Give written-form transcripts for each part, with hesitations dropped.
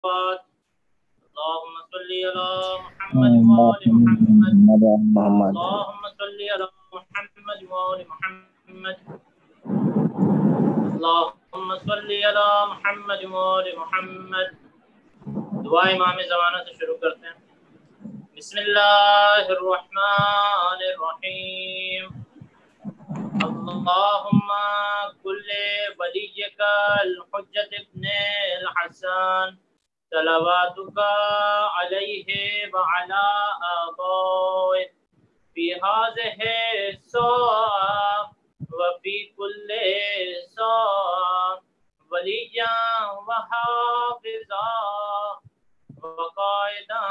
اللهم صل على محمد وآل محمد. اللهم صل على محمد وآل محمد. اللهم صل على محمد وآل محمد. دعا امام زمانہ سے شروع کرتے ہیں. بسم اللہ الرحمن الرحیم. اللهم كل وليك الحجة ابن الحسن صلواتك عليه وعلى آبائه في هذه الساعة وفي كل ساعة وليا وحافظا وقائدا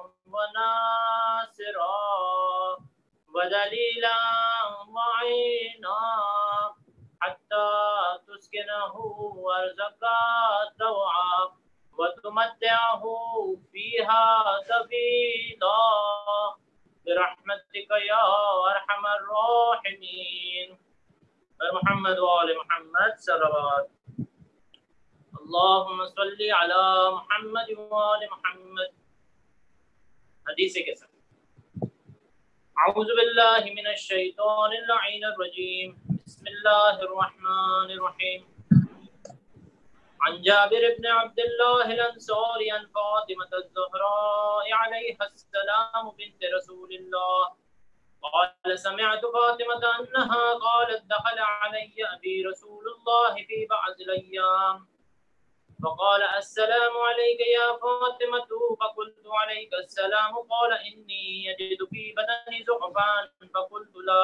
وناصرا ودليلا وعينا حتى تسكنه أرزقك طوعا وتمتعه فيها طويلا برحمتك يا أرحم الراحمين. محمد وآل محمد صلوات. اللهم صل على محمد وآل محمد. حدیث کے ساتھ اعوذ باللہ من الشیطان اللعین الرجیم. بسم اللہ الرحمن الرحیم. عن جابر بن عبد الله الانصاری عن فاطمة الزهراء علیہ السلام بنت رسول اللہ قال سمعت فاطمة انها قالت دخل علی ابی رسول اللہ فی بعض الايام فقال السلام عليك يا فاطمة فقلت عليك السلام قال إني يجد في بدني ضعفا فقلت لا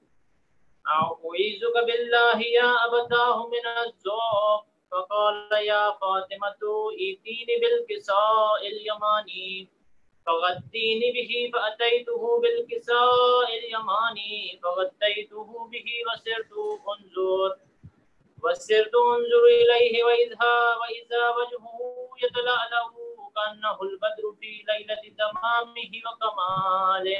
أعوذك بالله يا أبتاه من الضعف فقال يا فاطمة ائتيني بالكساء اليماني فغطيني به فأتيته بالكساء اليماني فغطيته به وسرت انظر إليه وإذا وجهه يتلألأ كأنه البدر في ليلة تمامه وكماله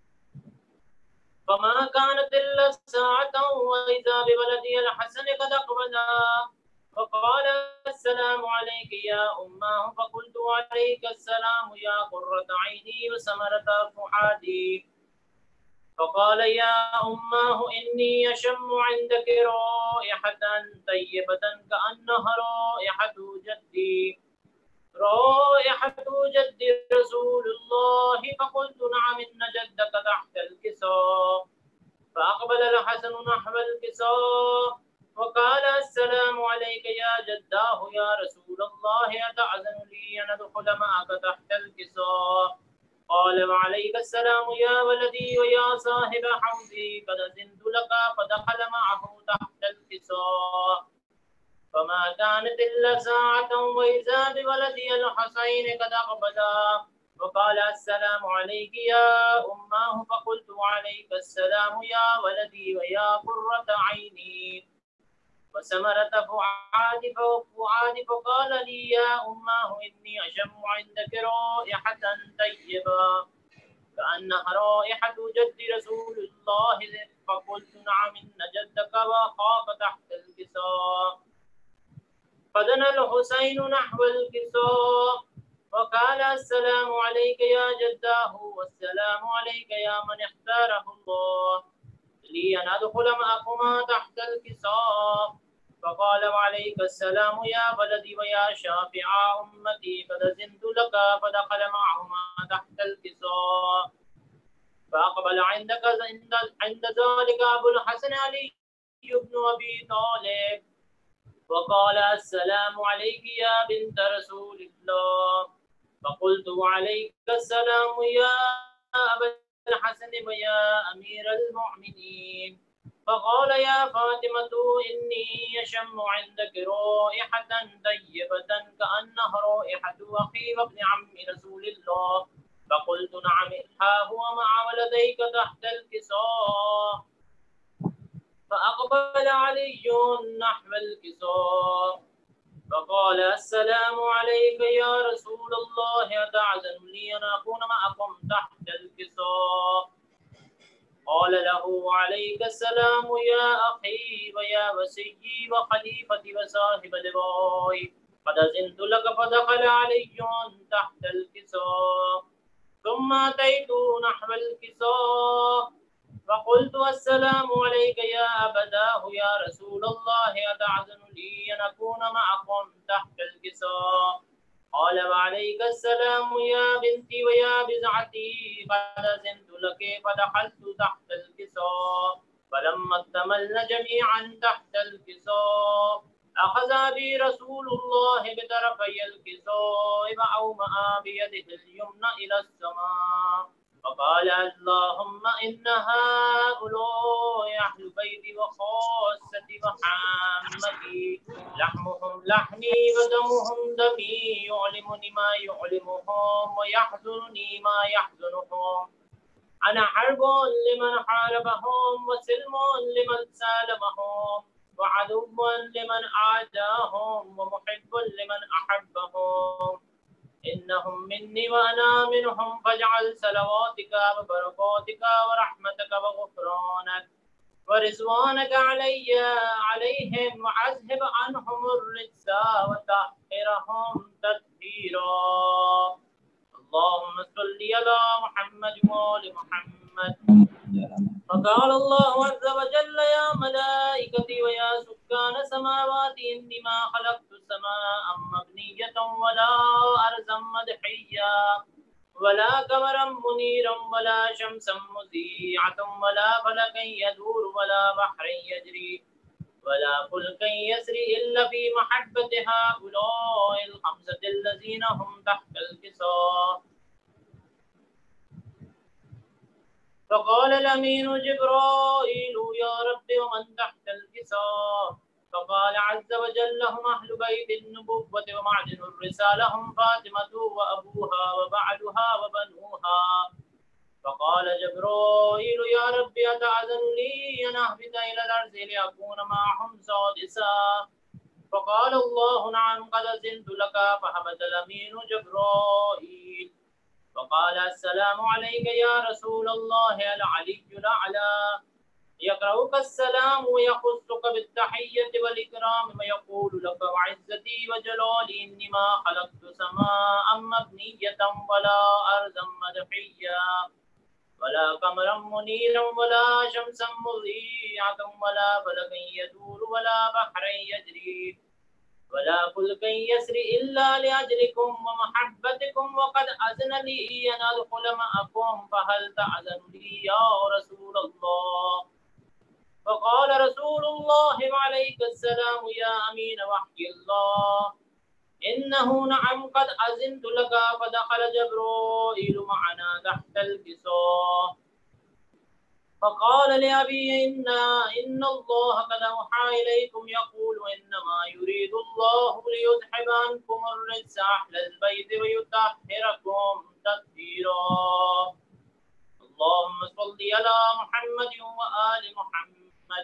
فما كانت إلا ساعة وإذا بولدي الحسن قد أقبلا فقال السلام عليك يا أماه فقلت عليك السلام يا قرة عيني وثمرة فؤادي فقال يا أماه إني أشم عندك رائحة طيبة كأنها رائحة جدي رسول الله فقلت نعم إن جدك تحت الكساء فأقبل الحسن نحو الكساء وقال السلام عليك يا جداه يا رسول الله أتأذن لي أن أدخل معك تحت الكساء قال وعليك السلام يا ولدي ويا صاحب حوزي قد أذنت لك فدخل معه تحت الكساء فما كانت إلا ساعة وإذا بولدي الحسين قد أقبلا وقال السلام عليك يا أماه فقلت عليك السلام يا ولدي ويا قرة عيني وثمرة فؤادي فقال لي يا أماه إني أشم عندك رائحة طيبة كأنها رائحة جد رسول الله فقلت نعم إن جدك وأخاك تحت الكساء فدنا الحسين نحو الكساء وقال السلام عليك يا جداه والسلام عليك يا من اختاره الله لي أن أدخل معكما تحت الكساء فقال وعليك السلام يا ولدي ويا شافع أمتي قد أذنت لك فدخل معهما تحت الكساء فأقبل عند ذلك أبو الحسن علي بن أبي طالب وقال السلام عليك يا بنت رسول الله فقلت وعليك السلام يا أبا الحسن ويا أمير المؤمنين فقال يا فاطمة إني أشم عندك رائحة طيبة كأنها رائحة أخي وابن عم رسول الله فقلت نعم ها هو مع ولديك تحت الكساء فأقبل علي نحو الكساء فقال السلام عليك يا رسول الله أتعزن لي أن أكون معكم تحت الكساء قال له عليك السلام يا أخي ويا وسيي وخليفتي وصاحب لواي قد أذنت لك فدخل علي تحت الكساء ثم أتيت نحو الكساء فقلت السلام عليك يا أبداه يا رسول الله أتعزن لي أن أكون معكم تحت الكساء قال وعليك السلام يا بنتي ويا بزعتي قد أذنت لك فدخلت تحت الكساء فلما اكتملن جميعا تحت الكساء أخذ بي رسول الله بطرفي الكساء فأومأ بيده اليمنى إلى السماء فقال اللهم إن هؤلاء أهل بيتي وخاصتي وحامتي لحمهم لحمي ودمهم دمي يعلمني ما يعلمهم ويحزنني ما يحزنهم أنا حرب لمن حاربهم وسلم لمن سالمهم وعدو لمن عاداهم ومحب لمن أحبهم إنهم مني وأنا منهم فاجعل صلواتك وبركاتك ورحمتك وغفرانك ورضوانك عليهم وعذهب عنهم الرجس وطهرهم تطهيرا اللهم صل على محمد وآل محمد فقال الله عز وجل يا ملائكتي ويا سكان سماواتي إني ما خلقت السماء مبنية ولا أرضا مدحيا ولا قمرا منيرا ولا شمسا مذيعة ولا فلكا يدور ولا بحر يجري ولا فلكا يسري إلا في محبة هؤلاء الخمسة الذين هم تحت الكساء فقال الأمين جبرائيل يا رب ومن تحت الكساء فقال عز وجل هم أهل بيت النبوة ومعدن الرسالة هم فاطمة وأبوها وبعلها وبنوها فقال جبرائيل يا رب أتأذن لي أن أهبط إلى الأرض لأكون معهم سادسا فقال الله نعم قد أذنت لك فهبط الأمين جبرائيل فقال السلام عليك يا رسول الله العلي الأعلى يقرأك السلام ويخصك بالتحية والإكرام ويقول لك وعزتي وجلالي إني ما خلقت سماء مبنية ولا أرضا مدحيا ولا قمرا منيرا ولا شمسا مضيعة ولا فلكا يدور ولا بحرا يجري ولا فلكا يسري إلا لأجلكم ومحبتكم وقد أذن لي أن أدخل معكم فهل تأذن لي يا رسول الله فقال رسول الله وعليك السلام يا أمين وحي الله إنه نعم قد أذنت لك فدخل جبرائيل معنا تحت الكساء فقال لأبي إن الله قد أوحى إليكم يقول إنما يريد الله ليذهب عنكم الرجس أهل البيت ويطهركم تطهيرا اللهم صل على محمد وآل محمد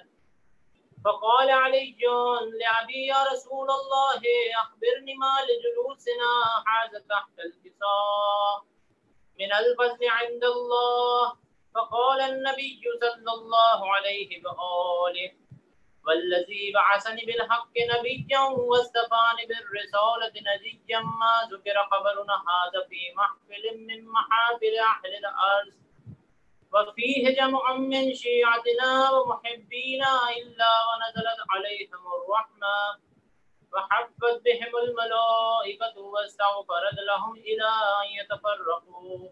فقال علي لأبي يا رسول الله أخبرني ما لجلوسنا هذا تحت الكساء من الفضل عند الله فقال النبي صلى الله عليه وآله والذي بعثني بالحق نبيا واصطفاني بالرسالة نبيا ما ذكر خبرنا هذا في محفل من محافل أهل الأرض وفيه جمع من شيعتنا ومحبينا إلا ونزلت عليهم الرحمة وحفت بهم الملائكة واستغفرت لهم إلى أن يتفرقوا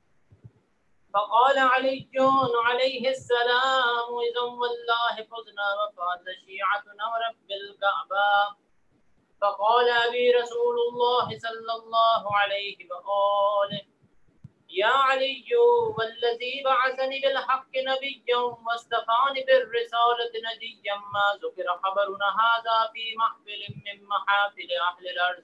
فقال علي عليه السلام إذا والله فزنا وفاز شيعتنا ورب الكعبة فقال أبي رسول الله صلى الله عليه وآله يا علي والذي بعثني بالحق نبيا واصطفاني بالرسالة نبيا ما ذكر خبرنا هذا في محفل من محافل أهل الأرض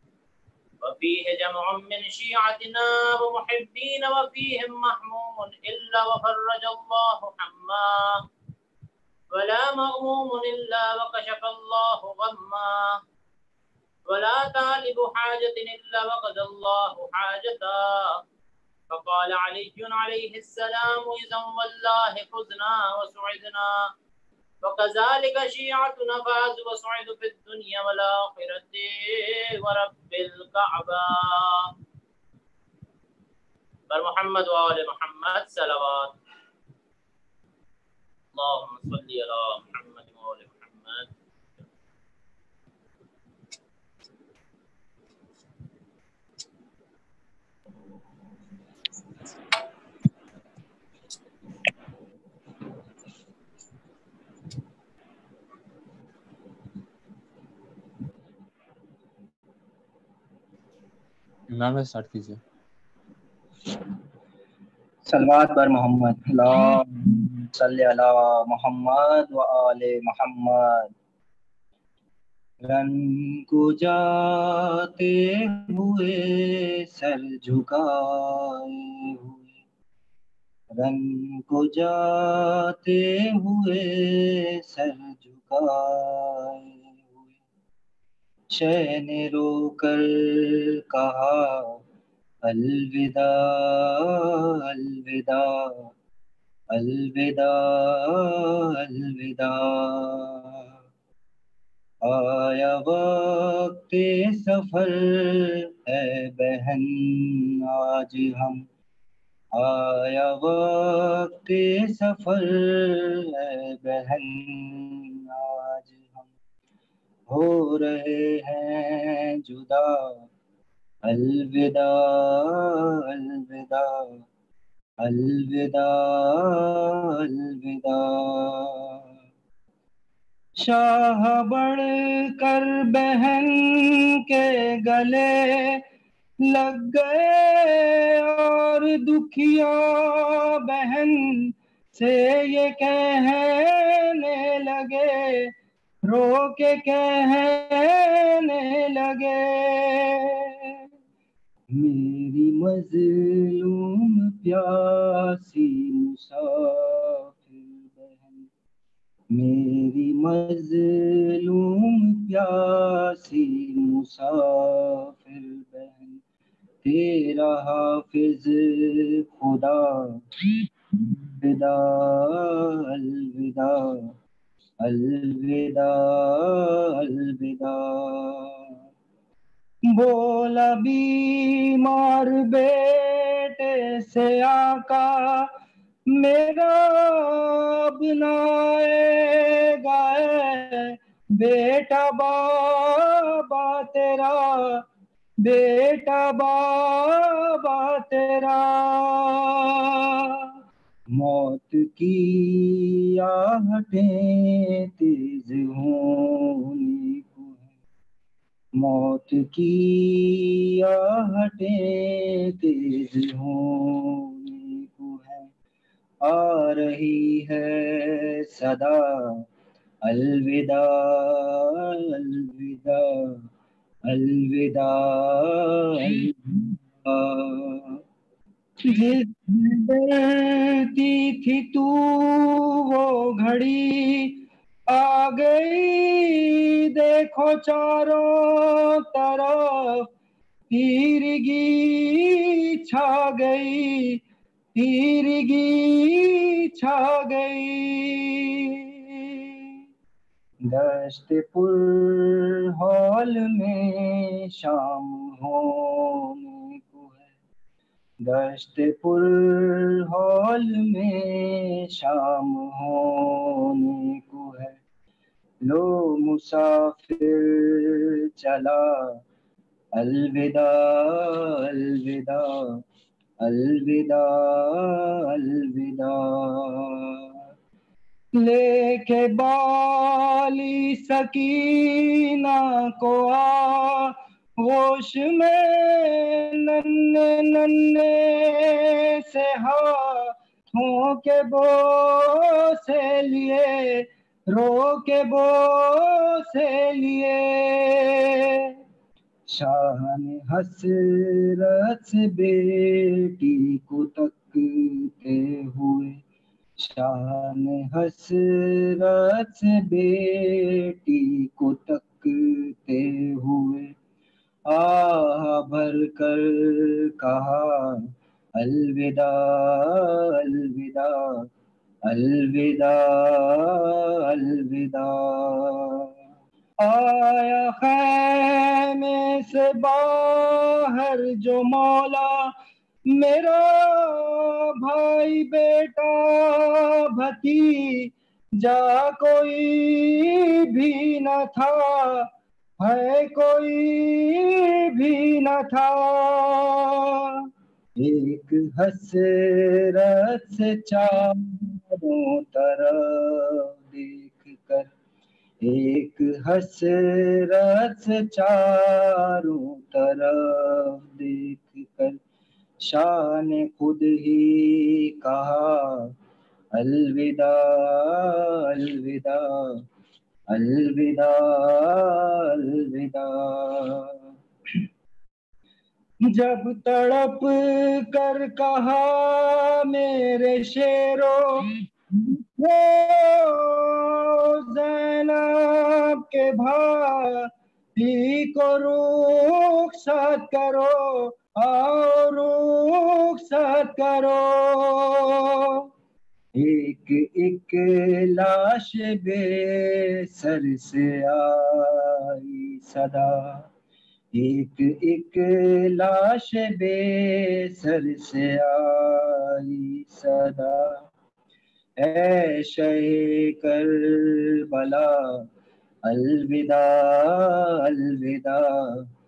وفيه جمع من شيعتنا ومحبين وفيهم محموم إلا وفرج الله حما ولا مأموم إلا وكشف الله غما ولا طالب حاجة إلا وقضى الله حاجتا فقال علي عليه السلام إذا والله فزنا وسعدنا وكذلك شيعتنا فازوا وسعدوا في الدنيا والآخرة ورب الكعبة. پر محمد وآل محمد صلوات. اللهم صل على محمد وآل محمد. عمران بھائی اسٹارٹ کیجیے. صلوات بر محمد. اللہم صلی علی محمد و آل محمد. رن کو جاتے ہوئے سر جھکائے ہوئے، رن کو جاتے ہوئے سر جھکائے ہوئے، شہ نے رو کر کہا الوداع الوداع الوداع الوداع. آیا وقت سفر ہے بہن آج ہم، آیا وقت سفر ہے بہن آج ہم، ہو رہے ہیں جدا الوداع الوداع الوداع الوداع. شاہ بڑھ کر بہن کے گلے لگ گئے اور دکھیا بہن سے یہ کہنے لگے، رو کے کہنے لگے، میری مظلوم پیاسی مسافر بہن، میری مظلوم پیاسی مسافر بہن، تیرا حافظ خدا الوداع الوداع الوداع الوداع. بولا بیمار بیٹے سے آقا میرا اب نہ آئے گا، بیٹا بابا تیرا، بیٹا بابا تیرا. موت کی آہٹیں تیز ہونی کو ہیں، موت کی آہٹیں تیز ہونی کو ہیں، آ رہی ہے صدا الوداع الوداع الوداع الوداع. جس ڈرتی تھی تو وہ گھڑی آ گئی، دیکھو چاروں طرف تیرگی چھا گئی، تیرگی چھا گئی. دشت پر ہال میں شام ہونے کو ہے، دشت پر ہال میں شام ہونے کو ہے، لو مسافر چلا الوداع الوداع الوداع الوداع. لے کے بالی سکینہ کو آغوش میں ننھے ننھے سے ہاتھوں کے بوسے لیے، رو کے بوسے لیے. شاہ نے حسرت سے بیٹی کو تکتے ہوئے، شاہ نے حسرت سے بیٹی کو تکتے ہوئے، آہ بھر کر کہا الوداع الوداع الوداع الوداع. آیا خیمے سے باہر جو مولا میرا بھائی بیٹا بھتیجا کوئی بھی نہ تھا، ہے کوئی بھی نہ تھا. ایک حسرت سے چاروں طرف دیکھ کر، ایک حسرت سے چاروں طرف دیکھ کر شاہ نے خود ہی کہا الوداع الوداع الوداع الوداع. جب تڑپ کر کہا میرے شیرو زینب کے بھائی کو رخصت کرو، آؤ رخصت کرو. ایک ایک لاش بے سر سے آئی صدا، ایک ایک لاش بے سر سے آئی صدا. اے شہ کربلا الوداع الوداع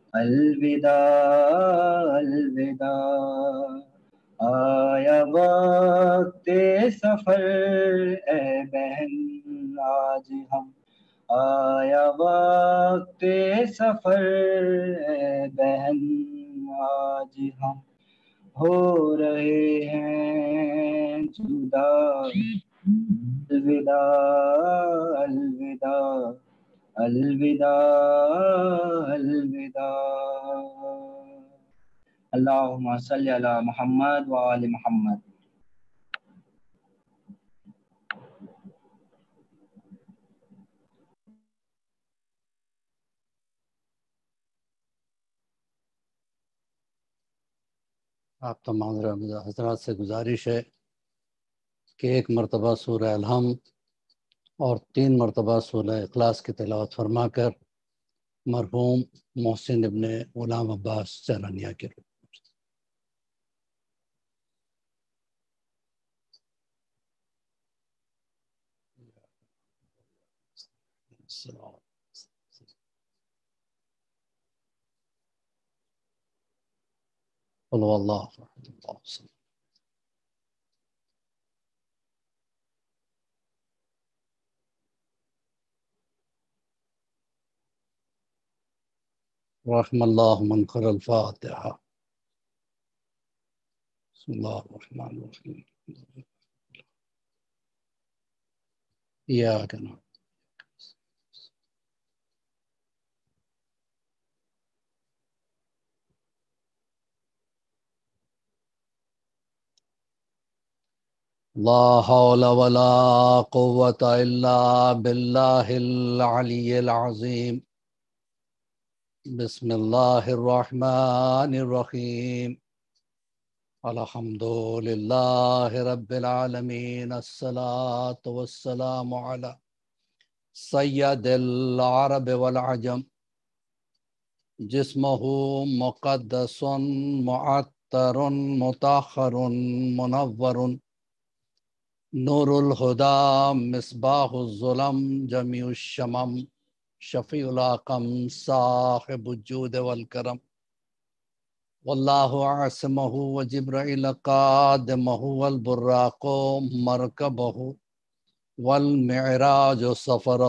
الوداع الوداع. آیا وقت سفر اے بہن آج ہم، آیا وقت سفر اے بہن آج ہم ہو رہے ہیں جدا. الوداع الوداع الوداع الوداع. اللہم صلی علی محمد وآل محمد. آپ تمام حضرات سے گزارش ہے کہ ایک مرتبہ سورہ الحمد اور 3 مرتبہ سورہ اخلاص کی تلاوت فرما کر مرحوم محسن ابن غلام عباس چرانیہ کے روح قل هو اللہ احد اللہ الصمد. رحم اللہ من قرأ الفاتحہ. بسم اللہ الرحمن الرحیم. ایاک نعبد. لا حول ولا قوة الا باللہ العلی العظیم. بسم اللہ الرحمن الرحیم. الحمد للہ رب العالمین. الصلاة والسلام علی سید العرب والعجم. جسمہ مقدس معطر مطہر منور. نور الہدی مصباح الظلم جمیع الشمم. شفیع الاقم صاحب الجود والکرم. واللہ عاصمہ وجبرائیل قادمہ والبراق مرکبہ والمعراج سفرہ.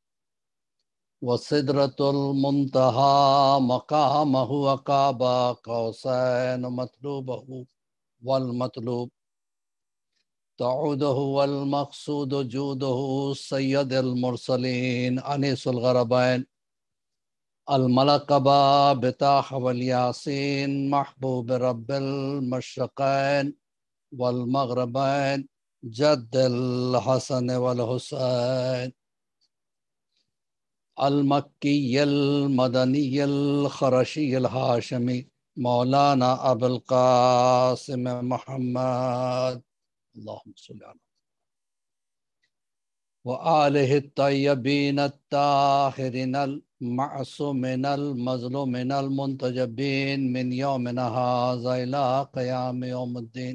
وسدرۃ المنتہی مقامہ وقاب قوسین مطلوبہ والمطلوب. تعودہ والمقصود جودہ سید المرسلین انیس الغربین. الملقبہ بطاہ والیاسین محبوب رب المشرقین والمغربین. جد الحسن والحسین. المکی المدنی الخرشی الہاشمی. مولانا ابو القاسم محمد. اللہم صلی علی وآلہ الطیبین الطاہرین المعصومین المظلومین المنتجبین من یومنا ھذا الی قیام یوم الدین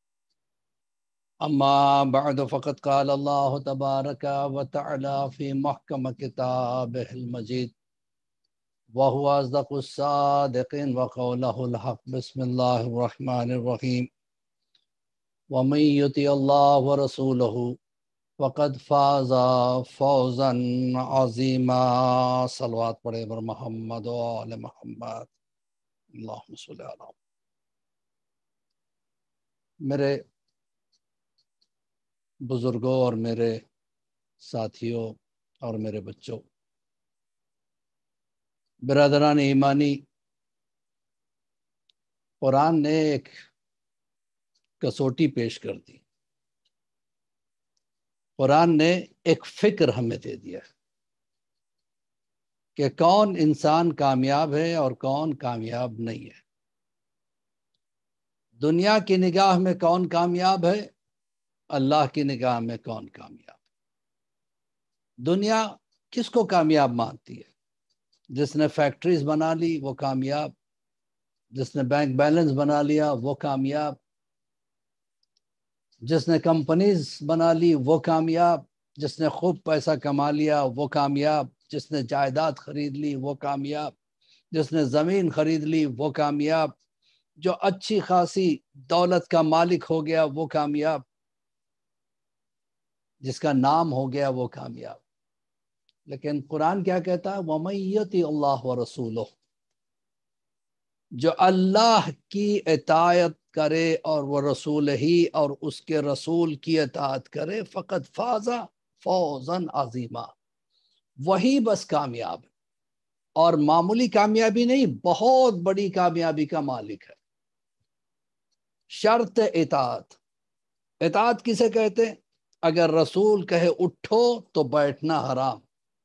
اما بعد فقد قال اللہ تبارک وتعالی فی محکم کتابہ المجید وهو أصدق الصادقين وقوله الحق بسم الله الرحمن الرحيم ومن يطع الله ورسوله فقد فاز فوزا عظيما صلوات پڑھے بر محمد و آل محمد اللہم صلی علی محمد۔ میرے بزرگوں اور میرے ساتھیوں اور میرے بچوں، برادران ایمانی، قرآن نے ایک کسوٹی پیش کر دی۔ قرآن نے ایک فکر ہمیں دے دیا کہ کون انسان کامیاب ہے اور کون کامیاب نہیں ہے۔ دنیا کی نگاہ میں کون کامیاب ہے، اللہ کی نگاہ میں کون کامیاب ہے۔ دنیا کس کو کامیاب مانتی ہے؟ جس نے فیکٹریز بنا لی وہ کامیاب، جس نے بینک بیلنس بنا لیا وہ کامیاب، جس نے کمپنیز بنا لی وہ کامیاب، جس نے خوب پیسہ کما لیا وہ کامیاب، جس نے جائیداد خرید لی وہ کامیاب، جس نے زمین خرید لی وہ کامیاب، جو اچھی خاصی دولت کا مالک ہو گیا وہ کامیاب، جس کا نام ہو گیا وہ کامیاب۔ لیکن قرآن کیا کہتا ہے؟ وَمَن یُطِعِ اللَّهَ وَرَسُولَهُ، جو اللہ کی اطاعت کرے اور وہ رسول ہی اور اس کے رسول کی اطاعت کرے، فقط فاز فوزاً عظیما، وہی بس کامیاب ہے، اور معمولی کامیابی نہیں، بہت بڑی کامیابی کا مالک ہے۔ شرط اطاعت، اطاعت کسے کہتے ہیں؟ اگر رسول کہے اٹھو تو بیٹھنا حرام،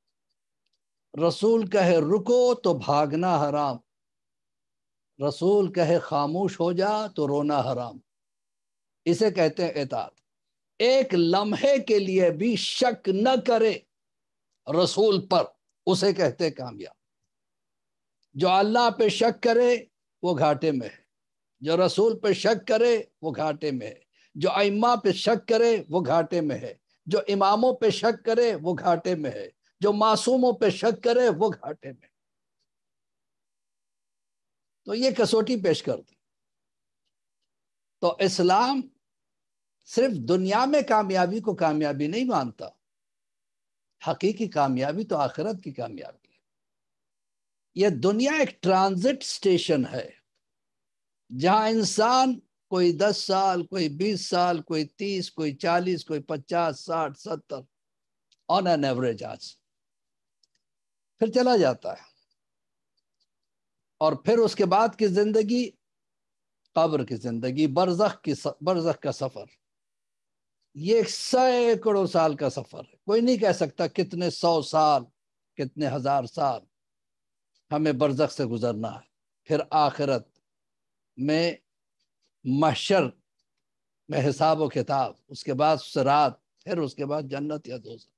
رسول کہے رکو تو بھاگنا حرام، رسول کہے خاموش ہو جا تو رونا حرام، اسے کہتے ہیں اطاعت۔ ایک لمحے کے لیے بھی شک نہ کرے رسول پر، اسے کہتے ہیں کامیاب۔ جو اللہ پہ شک کرے وہ گھاٹے میں ہے، جو رسول پہ شک کرے وہ گھاٹے میں ہے، جو ائمہ پہ شک کرے وہ گھاٹے میں ہے، جو اماموں پہ شک کرے وہ گھاٹے میں ہے، جو معصوموں پہ شک کرے وہ گھاٹے میں۔ تو یہ کسوٹی پیش کر دی۔ تو اسلام صرف دنیا میں کامیابی کو کامیابی نہیں مانتا، حقیقی کامیابی تو آخرت کی کامیابی ہے۔ یہ دنیا ایک ٹرانزٹ سٹیشن ہے جہاں انسان کوئی 10 سال، کوئی 20 سال، کوئی 30، کوئی 40، کوئی 50، 60، 70 آن این ایوریج آج پھر چلا جاتا ہے، اور پھر اس کے بعد کی زندگی قبر کی زندگی، برزخ کا سفر، یہ 100 سال کا سفر ہے۔ کوئی نہیں کہہ سکتا کتنے 100 سال، کتنے 1000 سال ہمیں برزخ سے گزرنا ہے۔ پھر آخرت میں محشر میں حساب و کتاب، اس کے بعد صراط، پھر اس کے بعد جنت یا دوزخ۔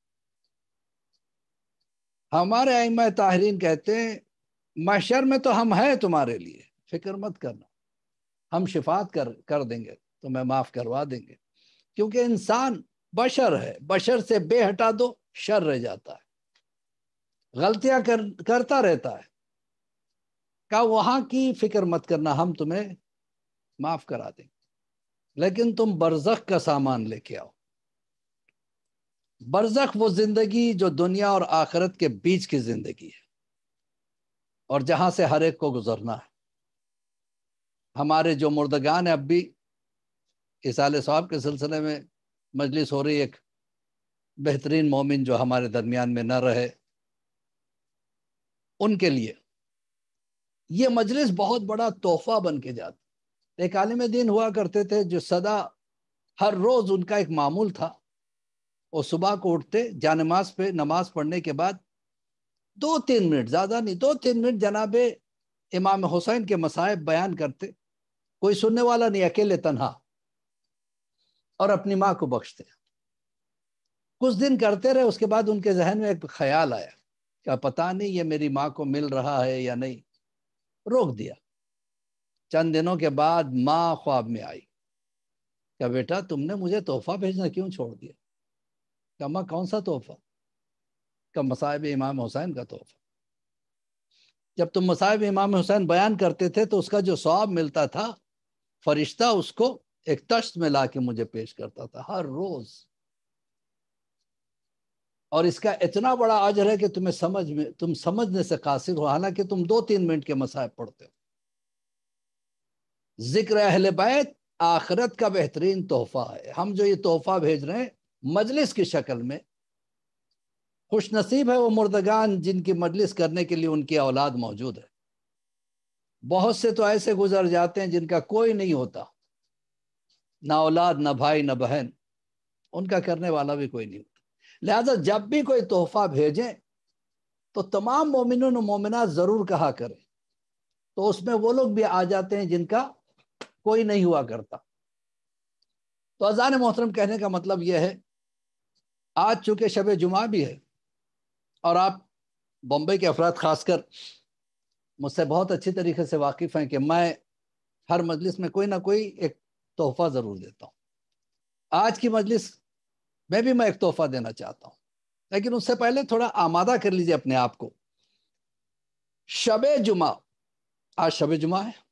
ہمارے ائمہ طاہرین کہتے ہیں محشر میں تو ہم ہیں تمہارے لیے، فکر مت کرنا، ہم شفاعت کر دیں گے، تمہیں معاف کروا دیں گے، کیونکہ انسان بشر ہے، بشر سے بے ہٹا دو شر رہ جاتا ہے، غلطیاں کرتا رہتا ہے۔ کہا وہاں کی فکر مت کرنا، ہم تمہیں معاف کرا دیں گے، لیکن تم برزخ کا سامان لے کے آؤ۔ برزخ وہ زندگی جو دنیا اور آخرت کے بیچ کی زندگی ہے، اور جہاں سے ہر ایک کو گزرنا ہے۔ ہمارے جو مردگان ہیں، اب بھی اصالہ ثواب کے سلسلے میں مجلس ہو رہی، ایک بہترین مومن جو ہمارے درمیان میں نہ رہے، ان کے لیے یہ مجلس بہت بڑا تحفہ بن کے جاتا۔ ایک عالم دین ہوا کرتے تھے جو سدا ہر روز ان کا ایک معمول تھا، وہ صبح کو اٹھتے جانماز پہ نماز پڑھنے کے بعد 2-3 منٹ، زیادہ نہیں، 2-3 منٹ جناب امام حسین کے مصائب بیان کرتے، کوئی سننے والا نہیں، اکیلے تنہا، اور اپنی ماں کو بخشتے۔ کچھ دن کرتے رہے، اس کے بعد ان کے ذہن میں ایک خیال آیا کہ پتہ نہیں یہ میری ماں کو مل رہا ہے یا نہیں، روک دیا۔ چند دنوں کے بعد ماں خواب میں آئی کہ بیٹا تم نے مجھے تحفہ بھیجنا کیوں چھوڑ دیا؟ کہ ماں کون سا تحفہ؟ کہ مصائب امام حسین کا تحفہ۔ جب تم مصائب امام حسین بیان کرتے تھے تو اس کا جو ثواب ملتا تھا، فرشتہ اس کو ایک تشت میں لا کے مجھے پیش کرتا تھا ہر روز، اور اس کا اتنا بڑا اجر ہے کہ تم سمجھنے سے قاصر ہو، حالانکہ تم 2-3 منٹ کے مصائب پڑھتے ہو۔ ذکر اہل بیت آخرت کا بہترین تحفہ ہے۔ ہم جو یہ تحفہ بھیج رہے ہیں مجلس کی شکل میں، خوش نصیب ہے وہ مردگان جن کی مجلس کرنے کے لیے ان کی اولاد موجود ہے۔ بہت سے تو ایسے گزر جاتے ہیں جن کا کوئی نہیں ہوتا، نہ اولاد، نہ بھائی، نہ بہن، ان کا کرنے والا بھی کوئی نہیں ہوتا۔ لہذا جب بھی کوئی تحفہ بھیجیں تو تمام مومنون و مومنات ضرور کہا کریں، تو اس میں وہ لوگ بھی آ جاتے ہیں جن کا کوئی نہیں ہوا کرتا۔ تو اذان محترم کہنے کا مطلب یہ ہے، آج چونکہ شب جمعہ بھی ہے اور آپ بمبئی کے افراد خاص کر مجھ سے بہت اچھی طریقے سے واقف ہیں کہ میں ہر مجلس میں کوئی نہ کوئی ایک تحفہ ضرور دیتا ہوں۔ آج کی مجلس میں بھی میں ایک تحفہ دینا چاہتا ہوں، لیکن اس سے پہلے تھوڑا آمادہ کر لیجئے اپنے آپ کو۔ شب جمعہ، آج شب جمعہ ہے،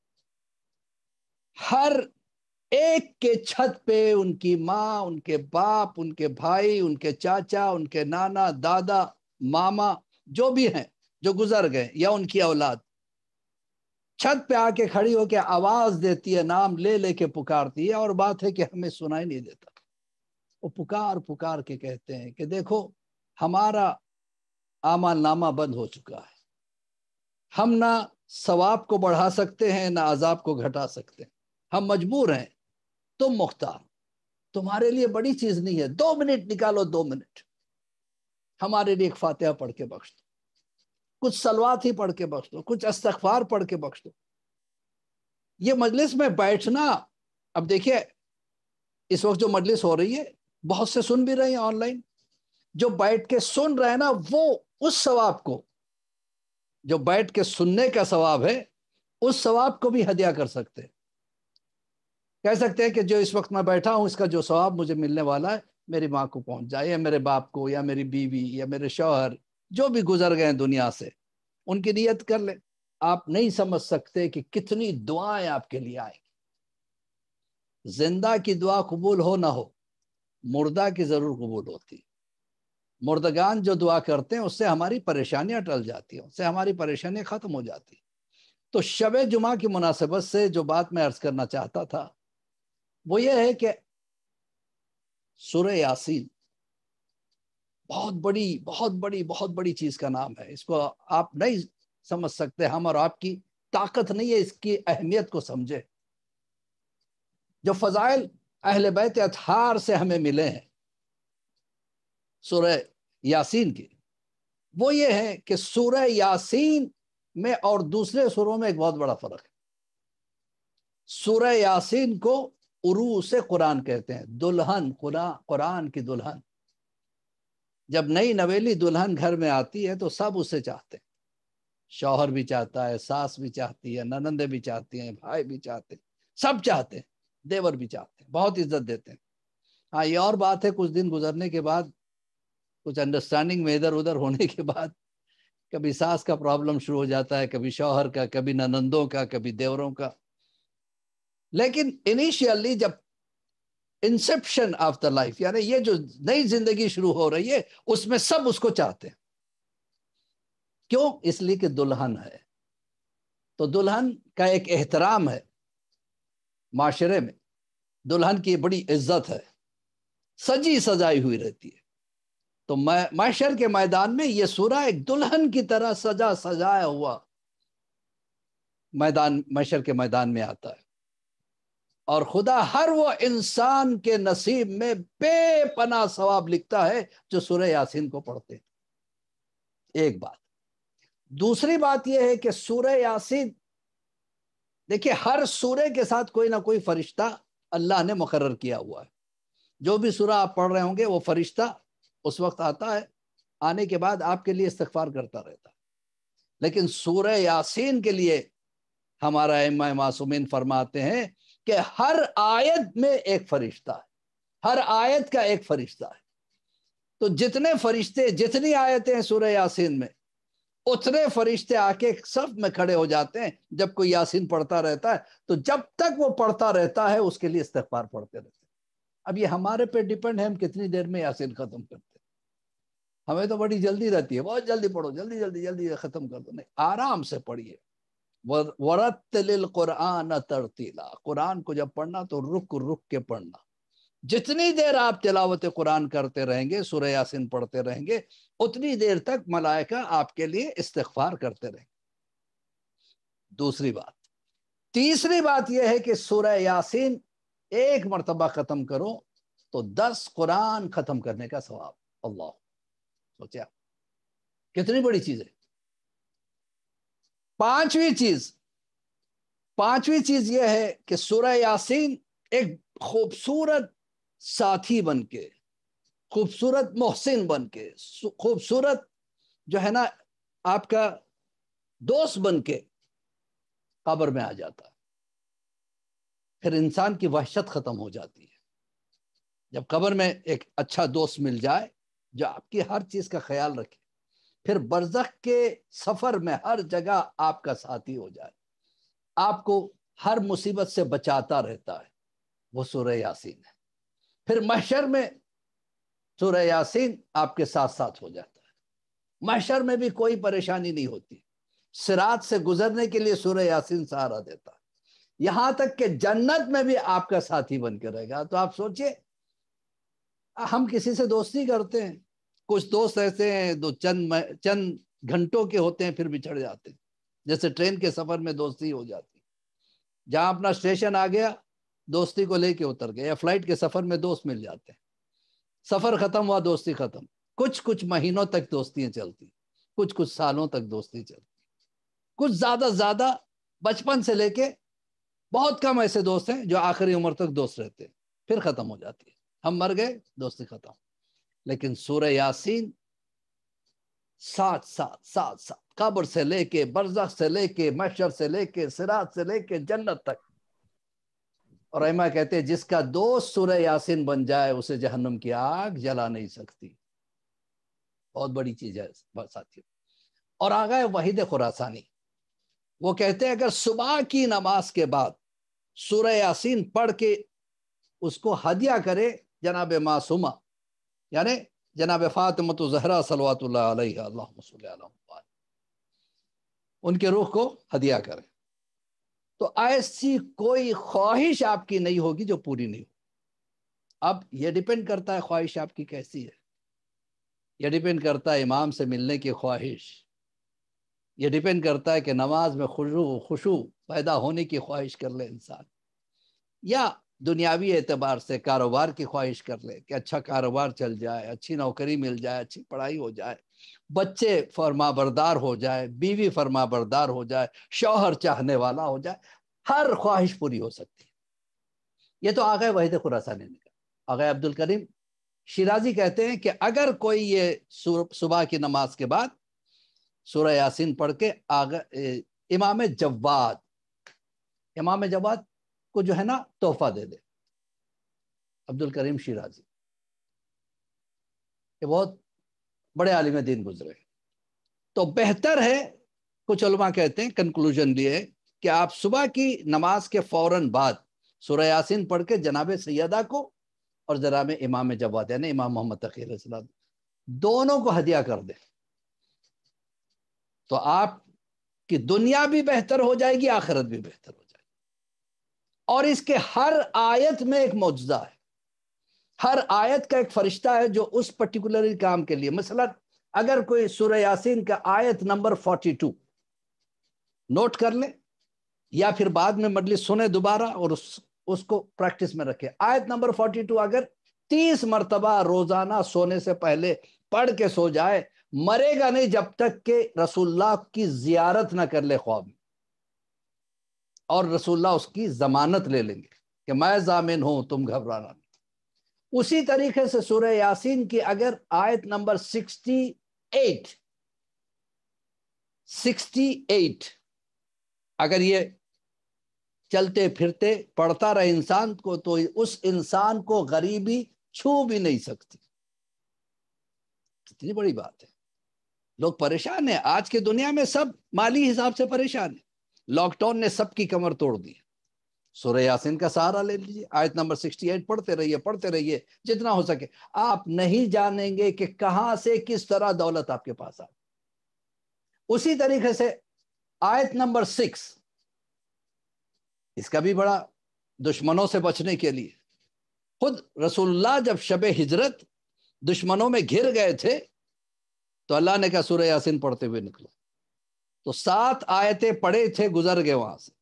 ہر ایک کے چھت پہ ان کی ماں، ان کے باپ، ان کے بھائی، ان کے چاچا، ان کے نانا، دادا، ماما، جو بھی ہیں جو گزر گئے، یا ان کی اولاد چھت پہ آ کے کھڑی ہو کے آواز دیتی ہے، نام لے لے کے پکارتی ہے، اور بات ہے کہ ہمیں سنائی نہیں دیتا۔ وہ پکار پکار کے کہتے ہیں کہ دیکھو ہمارا اعمال نامہ بند ہو چکا ہے، ہم نہ ثواب کو بڑھا سکتے ہیں نہ عذاب کو گھٹا سکتے ہیں، ہم مجبور ہیں، تم مختار، تمہارے لیے بڑی چیز نہیں ہے، 2 منٹ نکالو، 2 منٹ ہمارے لیے ایک فاتحہ پڑھ کے بخش دو، کچھ صلوات ہی پڑھ کے بخش دو، کچھ استغفار پڑھ کے بخش دو۔ یہ مجلس میں بیٹھنا، اب دیکھیے اس وقت جو مجلس ہو رہی ہے بہت سے سن بھی رہے ہیں آن لائن، جو بیٹھ کے سن رہے ہیں نا، وہ اس ثواب کو، جو بیٹھ کے سننے کا ثواب ہے، اس ثواب کو بھی ہدیہ کر سکتے ہیں۔ کہہ سکتے ہیں کہ جو اس وقت میں بیٹھا ہوں اس کا جو ثواب مجھے ملنے والا ہے میری ماں کو پہنچ جائے، یا میرے باپ کو، یا میری بیوی، یا میرے شوہر جو بھی گزر گئے دنیا سے، ان کی نیت کر لیں۔ آپ نہیں سمجھ سکتے کہ کتنی دعائیں آپ کے لیے آئیں گی۔ زندہ کی دعا قبول ہو نہ ہو، مردہ کی ضرور قبول ہوتی۔ مردگان جو دعا کرتے ہیں اس سے ہماری پریشانیاں ٹل جاتی ہیں، اس سے ہماری پریشانیاں ختم ہو جاتی۔ تو شب جمعہ کی مناسبت سے جو بات میں عرض کرنا چاہتا تھا وہ یہ ہے کہ سورہ یاسین بہت بڑی چیز کا نام ہے، اس کو آپ نہیں سمجھ سکتے، ہم اور آپ کی طاقت نہیں ہے اس کی اہمیت کو سمجھے۔ جو فضائل اہل بیت اطہار سے ہمیں ملے ہیں سورہ یاسین کی، وہ یہ ہے کہ سورہ یاسین میں اور دوسرے سوروں میں ایک بہت بڑا فرق ہے۔ سورہ یاسین کو عروس قرآن کہتے ہیں، دلہن، قرآن کی دلہن۔ جب نئی نویلی دلہن گھر میں آتی ہے تو سب اسے چاہتے ہیں، شوہر بھی چاہتا ہے، ساس بھی چاہتی ہے، ننندیں بھی چاہتی ہیں، بھائی بھی چاہتے ہیں، سب چاہتے ہیں، دیور بھی چاہتے ہیں، بہت عزت دیتے ہیں۔ ہاں یہ اور بات ہے کچھ دن گزرنے کے بعد، کچھ انڈرسٹینڈنگ میں ادھر ادھر ہونے کے بعد، کبھی ساس کا پرابلم شروع ہو جاتا ہے، کبھی شوہر کا، کبھی ننندوں کا، کبھی دیوروں کا۔ لیکن انیشیلی جب انسپشن آف دا لائف، یعنی یہ جو نئی زندگی شروع ہو رہی ہے، اس میں سب اس کو چاہتے ہیں۔ کیوں؟ اس لیے کہ دلہن ہے، تو دلہن کا ایک احترام ہے معاشرے میں، دلہن کی بڑی عزت ہے، سجی سجائی ہوئی رہتی ہے۔ تو معاشر کے میدان میں یہ سورہ ایک دلہن کی طرح سجا سجایا ہوا معاشر کے میدان میں آتا ہے، اور خدا ہر وہ انسان کے نصیب میں بے پناہ ثواب لکھتا ہے جو سورہ یاسین کو پڑھتے ہیں۔ ایک بات۔ دوسری بات یہ ہے کہ سورہ یاسین، دیکھیے ہر سورے کے ساتھ کوئی نہ کوئی فرشتہ اللہ نے مقرر کیا ہوا ہے۔ جو بھی سورہ آپ پڑھ رہے ہوں گے وہ فرشتہ اس وقت آتا ہے، آنے کے بعد آپ کے لیے استغفار کرتا رہتا ہے۔ لیکن سورہ یاسین کے لیے ہمارا ائمہ معصومین فرماتے ہیں کہ ہر آیت میں ایک فرشتہ ہے، ہر آیت کا ایک فرشتہ ہے۔ تو جتنے فرشتے، جتنی آیتیں ہیں سورہ یاسین میں، اتنے فرشتے آ کے صف میں کھڑے ہو جاتے ہیں جب کوئی یاسین پڑھتا رہتا ہے، تو جب تک وہ پڑھتا رہتا ہے اس کے لیے استغفار پڑھتے رہتے ہیں۔ اب یہ ہمارے پہ ڈیپینڈ ہے ہم کتنی دیر میں یاسین ختم کرتے ہیں۔ ہمیں تو بڑی جلدی رہتی ہے، بہت جلدی پڑھو، جلدی جلدی جلدی ختم کر دو، نہیں، آرام سے پڑھیے۔ وَرَتِّلِ الْقُرْآنَ تَرْتِيلًا، قرآن کو جب پڑھنا تو رک رک کے پڑھنا۔ جتنی دیر آپ تلاوت قرآن کرتے رہیں گے، سورہ یاسین پڑھتے رہیں گے، اتنی دیر تک ملائکہ آپ کے لیے استغفار کرتے رہیں گے۔ دوسری بات، تیسری بات یہ ہے کہ سورہ یاسین ایک مرتبہ ختم کرو تو 10 قرآن ختم کرنے کا ثواب۔ اللہ، سوچا کتنی بڑی چیز ہے۔ پانچویں چیز یہ ہے کہ سورہ یاسین ایک خوبصورت ساتھی بن کے، خوبصورت محسن بن کے، خوبصورت جو ہے نا آپ کا دوست بن کے قبر میں آ جاتا ہے۔ پھر انسان کی وحشت ختم ہو جاتی ہے جب قبر میں ایک اچھا دوست مل جائے جو آپ کی ہر چیز کا خیال رکھے، پھر برزخ کے سفر میں ہر جگہ آپ کا ساتھی ہو جائے، آپ کو ہر مصیبت سے بچاتا رہتا ہے، وہ سورہ یاسین ہے۔ پھر محشر میں سورہ یاسین آپ کے ساتھ ساتھ ہو جاتا ہے، محشر میں بھی کوئی پریشانی نہیں ہوتی، صراط سے گزرنے کے لیے سورہ یاسین سہارا دیتا ہے، یہاں تک کہ جنت میں بھی آپ کا ساتھی بن کے رہے گا۔ تو آپ سوچئے، ہم کسی سے دوستی کرتے ہیں، کچھ دوست ایسے ہیں جو چند گھنٹوں کے ہوتے ہیں پھر بچھڑ جاتے ہیں، جیسے ٹرین کے سفر میں دوستی ہو جاتی، جہاں اپنا اسٹیشن آ گیا دوستی کو لے کے اتر گئے، یا فلائٹ کے سفر میں دوست مل جاتے ہیں، سفر ختم ہوا دوستی ختم۔ کچھ مہینوں تک دوستیاں چلتی، کچھ سالوں تک دوستی چلتی، کچھ زیادہ بچپن سے لے کے بہت کم ایسے دوست ہیں جو آخری عمر تک دوست رہتے ہیں، پھر ختم ہو جاتی ہے، ہم مر گئے دوستی ختم۔ لیکن سورہ یاسین ساتھ قبر سے لے کے، برزخ سے لے کے، محشر سے لے کے، صراط سے لے کے جنت تک۔ اور ائمہ کہتے ہیں جس کا دوست سورہ یاسین بن جائے اسے جہنم کی آگ جلا نہیں سکتی۔ بہت بڑی چیز ہے ساتھیوں۔ اور آ گئے وحید خراسانی، وہ کہتے ہیں اگر صبح کی نماز کے بعد سورہ یاسین پڑھ کے اس کو ہدیہ کرے جناب معصومہ، یعنی جناب فاطمۃ الزہرا صلوات اللہ علیہ، اللہم صلی علی محمد، ان کے روح کو ہدیہ کرے، تو ایسی کوئی خواہش آپ کی نہیں ہوگی جو پوری نہیں ہو۔ اب یہ ڈیپینڈ کرتا ہے خواہش آپ کی کیسی ہے، یہ ڈیپینڈ کرتا ہے امام سے ملنے کی خواہش، یہ ڈیپینڈ کرتا ہے کہ نماز میں خشوع پیدا ہونے کی خواہش کر لے انسان، یا دنیاوی اعتبار سے کاروبار کی خواہش کر لے کہ اچھا کاروبار چل جائے، اچھی نوکری مل جائے، اچھی پڑھائی ہو جائے، بچے فرما بردار ہو جائے، بیوی فرما بردار ہو جائے، شوہر چاہنے والا ہو جائے، ہر خواہش پوری ہو سکتی ہے۔ یہ تو آغا وحید خراسانی نے کہا۔ آغا عبد الکریم شیرازی کہتے ہیں کہ اگر کوئی یہ صبح کی نماز کے بعد سورہ یاسین پڑھ کے امام جواد کو جو ہے نا تحفہ دے دے، عبد الکریم شیرازی یہ بہت بڑے عالم دین گزرے، تو بہتر ہے، کچھ علماء کہتے ہیں کنکلوژن لیے کہ آپ صبح کی نماز کے فوراً بعد سورہ یاسین پڑھ کے جناب سیدہ کو اور جناب امام جواد یعنی امام محمد تقی علیہ السلام دونوں کو ہدیہ کر دیں، تو آپ کی دنیا بھی بہتر ہو جائے گی، آخرت بھی بہتر ہو جائے گی۔ اور اس کے ہر آیت میں ایک معجزہ ہے، ہر آیت کا ایک فرشتہ ہے جو اس پرٹیکولر کام کے لیے، مثلا اگر کوئی سورہ یاسین کا آیت نمبر 42 نوٹ کر لیں یا پھر بعد میں مجلس سنے دوبارہ اور اس کو پریکٹس میں رکھے، آیت نمبر 42 اگر 30 مرتبہ روزانہ سونے سے پہلے پڑھ کے سو جائے، مرے گا نہیں جب تک کہ رسول اللہ کی زیارت نہ کر لے خواب میں، اور رسول اللہ اس کی ضمانت لے لیں گے کہ میں ضامن ہوں، تم گھبرانا نہیں۔ اسی طریقے سے سورہ یاسین کی اگر آیت نمبر 68 اگر یہ چلتے پھرتے پڑھتا رہے انسان کو تو اس انسان کو غریبی چھو بھی نہیں سکتی. کتنی بڑی بات ہے. لوگ پریشان ہیں آج کی دنیا میں، سب مالی حساب سے پریشان ہیں. لاک ڈاؤن نے سب کی کمر توڑ دی. سورہ یاسین کا سہارا لے لیجیے، آیت نمبر 68 پڑھتے رہیے جتنا ہو سکے. آپ نہیں جانیں گے کہ کہاں سے کس طرح دولت آپ کے پاس آئے. اسی طریقے سے آیت نمبر 6، اس کا بھی بڑا دشمنوں سے بچنے کے لیے. خود رسول اللہ جب شب ہجرت دشمنوں میں گھر گئے تھے تو اللہ نے کہا سورہ یاسین پڑھتے ہوئے نکلو. تو 7 آیتیں پڑھے تھے، گزر گئے وہاں سے،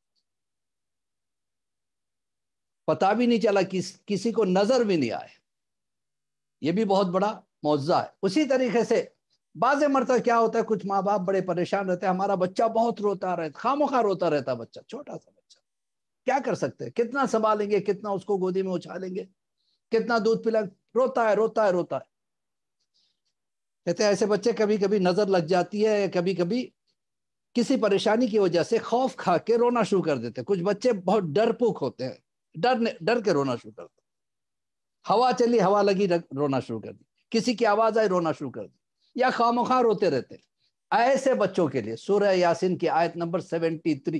پتہ بھی نہیں چلا، کسی کو نظر بھی نہیں آئے. یہ بھی بہت بڑا معجزہ ہے. اسی طریقے سے بعض مرتبہ کیا ہوتا ہے، کچھ ماں باپ بڑے پریشان رہتے ہیں، ہمارا بچہ بہت روتا رہتا، خواہ روتا رہتا بچہ، چھوٹا سا بچہ، کیا کر سکتے ہیں، کتنا سنبھالیں گے، کتنا اس کو گودی میں اچھالیں گے، کتنا دودھ پلا، روتا ہے. کہتے ہیں ایسے بچے کبھی کبھی نظر لگ جاتی ہے، کبھی کبھی کسی پریشانی کی وجہ سے خوف کھا کے رونا شروع کر دیتے. کچھ بچے بہت ڈرپوک ہوتے ہیں، ڈر کے رونا شروع کرتے. ہوا چلی، ہوا لگی، رونا شروع کر دی. کسی کی آواز آئی، رونا شروع کر دی، یا خواہ روتے رہتے. ایسے بچوں کے لیے سورہ یاسین کی آیت نمبر 73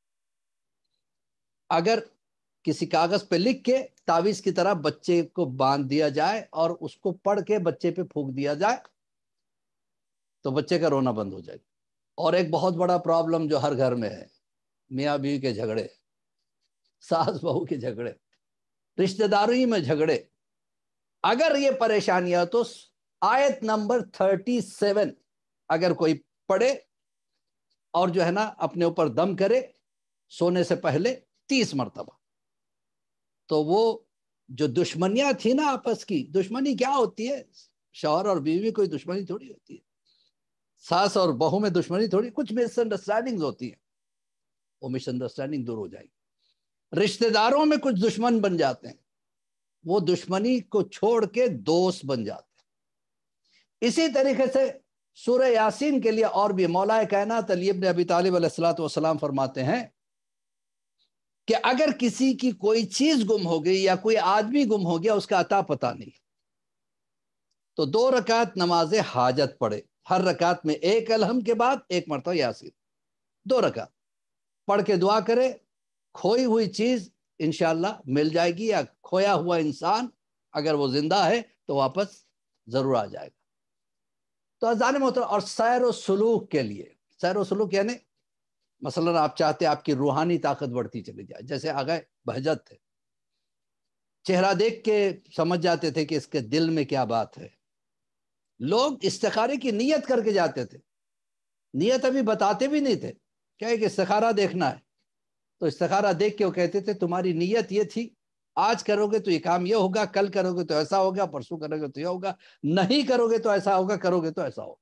اگر کسی کاغذ پہ لکھ کے تعویذ کی طرح بچے کو باندھ دیا جائے اور اس کو پڑھ کے بچے پہ پھونک دیا جائے تو بچے کا رونا بند ہو جائے گا. اور ایک بہت بڑا پرابلم جو ہر گھر میں ہے، میاں بیوی کے جھگڑے، ساس بہو کے جھگڑے، رشتہ داری میں جھگڑے. اگر یہ پریشانیاں تو آیت نمبر 37 اگر کوئی پڑھے اور جو ہے نا اپنے اوپر دم کرے سونے سے پہلے 30 مرتبہ، تو وہ جو دشمنیاں تھی نا آپس کی، دشمنی کیا ہوتی ہے، شوہر اور بیوی کوئی دشمنی تھوڑی ہوتی ہے، ساس اور بہو میں دشمنی تھوڑی، کچھ مس انڈرسٹینڈنگ ہوتی ہیں، وہ مس انڈرسٹینڈنگ دور ہو جائے گی. رشتہ داروں میں کچھ دشمن بن جاتے ہیں، وہ دشمنی کو چھوڑ کے دوست بن جاتے ہیں. اسی طریقے سے سورہ یاسین کے لیے اور بھی مولا کائنات علی ابن ابی طالب علیہ الصلوۃ والسلام فرماتے ہیں کہ اگر کسی کی کوئی چیز گم ہو گئی یا کوئی آدمی گم ہو گیا، اس کا عطا پتہ نہیں، تو 2 رکعت نماز حاجت پڑھے. ہر رکعت میں ایک الحم کے بعد ایک مرتبہ یاسین، 2 رکعت پڑھ کے دعا کرے. کھوئی ہوئی چیز انشاءاللہ مل جائے گی، یا کھویا ہوا انسان اگر وہ زندہ ہے تو واپس ضرور آ جائے گا. تو عزیزان محترم، اور سیر و سلوک کے لیے، سیر و سلوک یعنی مثلا آپ چاہتے آپ کی روحانی طاقت بڑھتی چلی جائے. جیسے آگے بہجت تھے، چہرہ دیکھ کے سمجھ جاتے تھے کہ اس کے دل میں کیا بات ہے. لوگ استخارے کی نیت کر کے جاتے تھے، نیت ابھی بتاتے بھی نہیں تھے، کیا ہے کہ استخارہ دیکھنا ہے، تو استخارہ دیکھ کے وہ کہتے تھے تمہاری نیت یہ تھی، آج کرو گے تو یہ کام یہ ہوگا، کل کرو گے تو ایسا ہوگا، پرسوں کرو گے تو یہ ہوگا، نہیں کرو گے تو ایسا ہوگا، کرو گے تو ایسا ہوگا.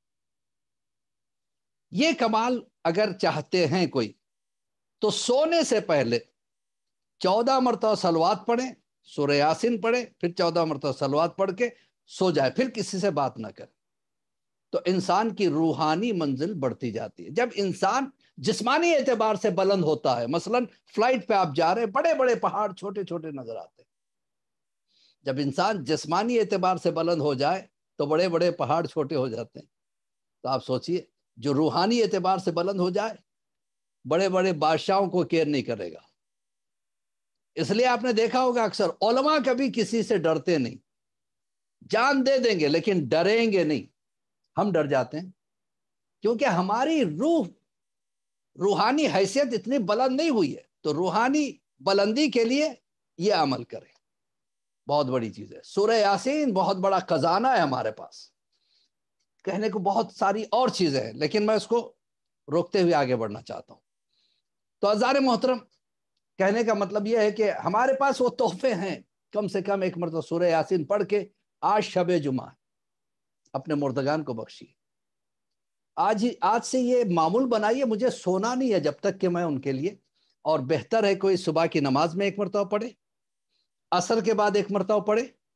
یہ کمال اگر چاہتے ہیں کوئی تو سونے سے پہلے 14 مرتبہ صلوات پڑھیں، سورہ یاسین پڑھیں، پھر 14 مرتبہ صلوات پڑھ کے سو جائے، پھر کسی سے بات نہ کرے. تو انسان کی روحانی منزل بڑھتی جاتی ہے. جب انسان جسمانی اعتبار سے بلند ہوتا ہے، مثلا فلائٹ پہ آپ جا رہے ہیں، بڑے بڑے پہاڑ چھوٹے چھوٹے نظر آتے ہیں. جب انسان جسمانی اعتبار سے بلند ہو جائے تو بڑے بڑے پہاڑ چھوٹے ہو جاتے ہیں. تو آپ سوچئے جو روحانی اعتبار سے بلند ہو جائے، بڑے بڑے بادشاہوں کو کیئر نہیں کرے گا. اس لیے آپ نے دیکھا ہوگا اکثر علماء کبھی کسی سے ڈرتے نہیں، جان دے دیں گے لیکن ڈریں گے نہیں. ہم ڈر جاتے ہیں کیونکہ ہماری روحانی حیثیت اتنی بلند نہیں ہوئی ہے. تو روحانی بلندی کے لیے یہ عمل کریں، بہت بڑی چیز ہے. سورہ یاسین بہت بڑا خزانہ ہے ہمارے پاس، کہنے کو بہت ساری اور چیزیں ہیں لیکن میں اس کو روکتے ہوئے آگے بڑھنا چاہتا ہوں. تو عزیزان محترم، کہنے کا مطلب یہ ہے کہ ہمارے پاس وہ تحفے ہیں. کم سے کم ایک مرتبہ سورہ یاسین پڑھ کے آج شب جمعہ اپنے مردگان کو بخشیے. آج سے یہ معمول بنائیے، مجھے سونا نہیں ہے جب تک کہ میں ان کے لیے، اور بہتر ہے کوئی صبح کی نماز میں ایک مرتبہ پڑھے، عصر کے بعد ایک مرتبہ پڑھے،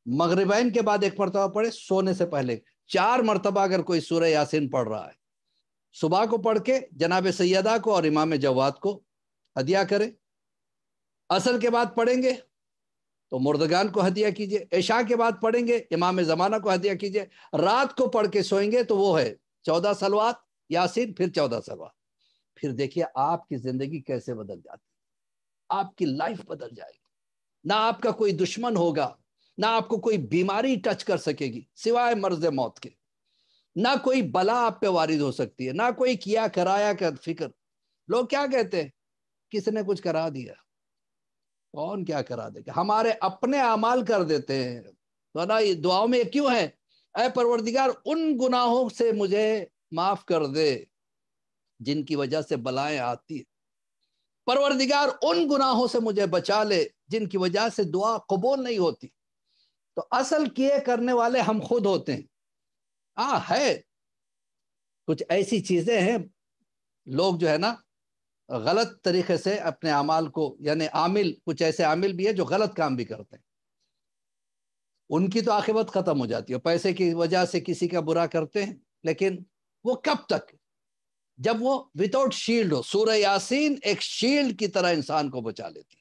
مغربین کے بعد ایک مرتبہ پڑھے سونے سے پہلے، 4 مرتبہ اگر کوئی سورہ یاسین پڑھ رہا ہے، صبح کو پڑھ کے جناب سیدہ کو اور امام جواد کو ہدیہ کرے، عصر کے بعد پڑھیں گے تو مردگان کو ہدیہ کیجئے، عشاء کے بعد پڑھیں گے امام زمانہ کو ہدیہ کیجئے، رات کو پڑھ کے سوئیں گے تو وہ ہے 14 صلوات یاسین، پھر 14 صلوات۔ پھر دیکھیے آپ کی زندگی کیسے بدل جاتی، آپ کی لائف بدل جائے گی، نہ آپ کا کوئی دشمن ہوگا، نہ آپ کو کوئی بیماری ٹچ کر سکے گی سوائے مرض موت کے، نہ کوئی بلا آپ پہ وارد ہو سکتی ہے، نہ کوئی کیا کرایا کا فکر۔ لوگ کیا کہتے ہیں؟ کس نے کچھ کرا دیا؟ کون کیا کرا دے گا؟ ہمارے اپنے اعمال کر دیتے ہیں۔ تو نا یہ دعاؤں میں کیوں ہے؟ اے پروردگار ان گناہوں سے مجھے معاف کر دے جن کی وجہ سے بلائیں آتی ہیں، پروردگار ان گناہوں سے مجھے بچا لے جن کی وجہ سے دعا قبول نہیں ہوتی۔ تو اصل کیے کرنے والے ہم خود ہوتے ہیں۔ ہے کچھ ایسی چیزیں ہیں لوگ جو ہے نا غلط طریقے سے اپنے اعمال کو، یعنی عامل، کچھ ایسے عامل بھی ہیں جو غلط کام بھی کرتے ہیں، ان کی تو عاقبت ختم ہو جاتی ہے، پیسے کی وجہ سے کسی کا برا کرتے ہیں، لیکن وہ کب تک؟ جب وہ وداؤٹ شیلڈ ہو۔ سورہ یاسین ایک شیلڈ کی طرح انسان کو بچا لیتی ہے۔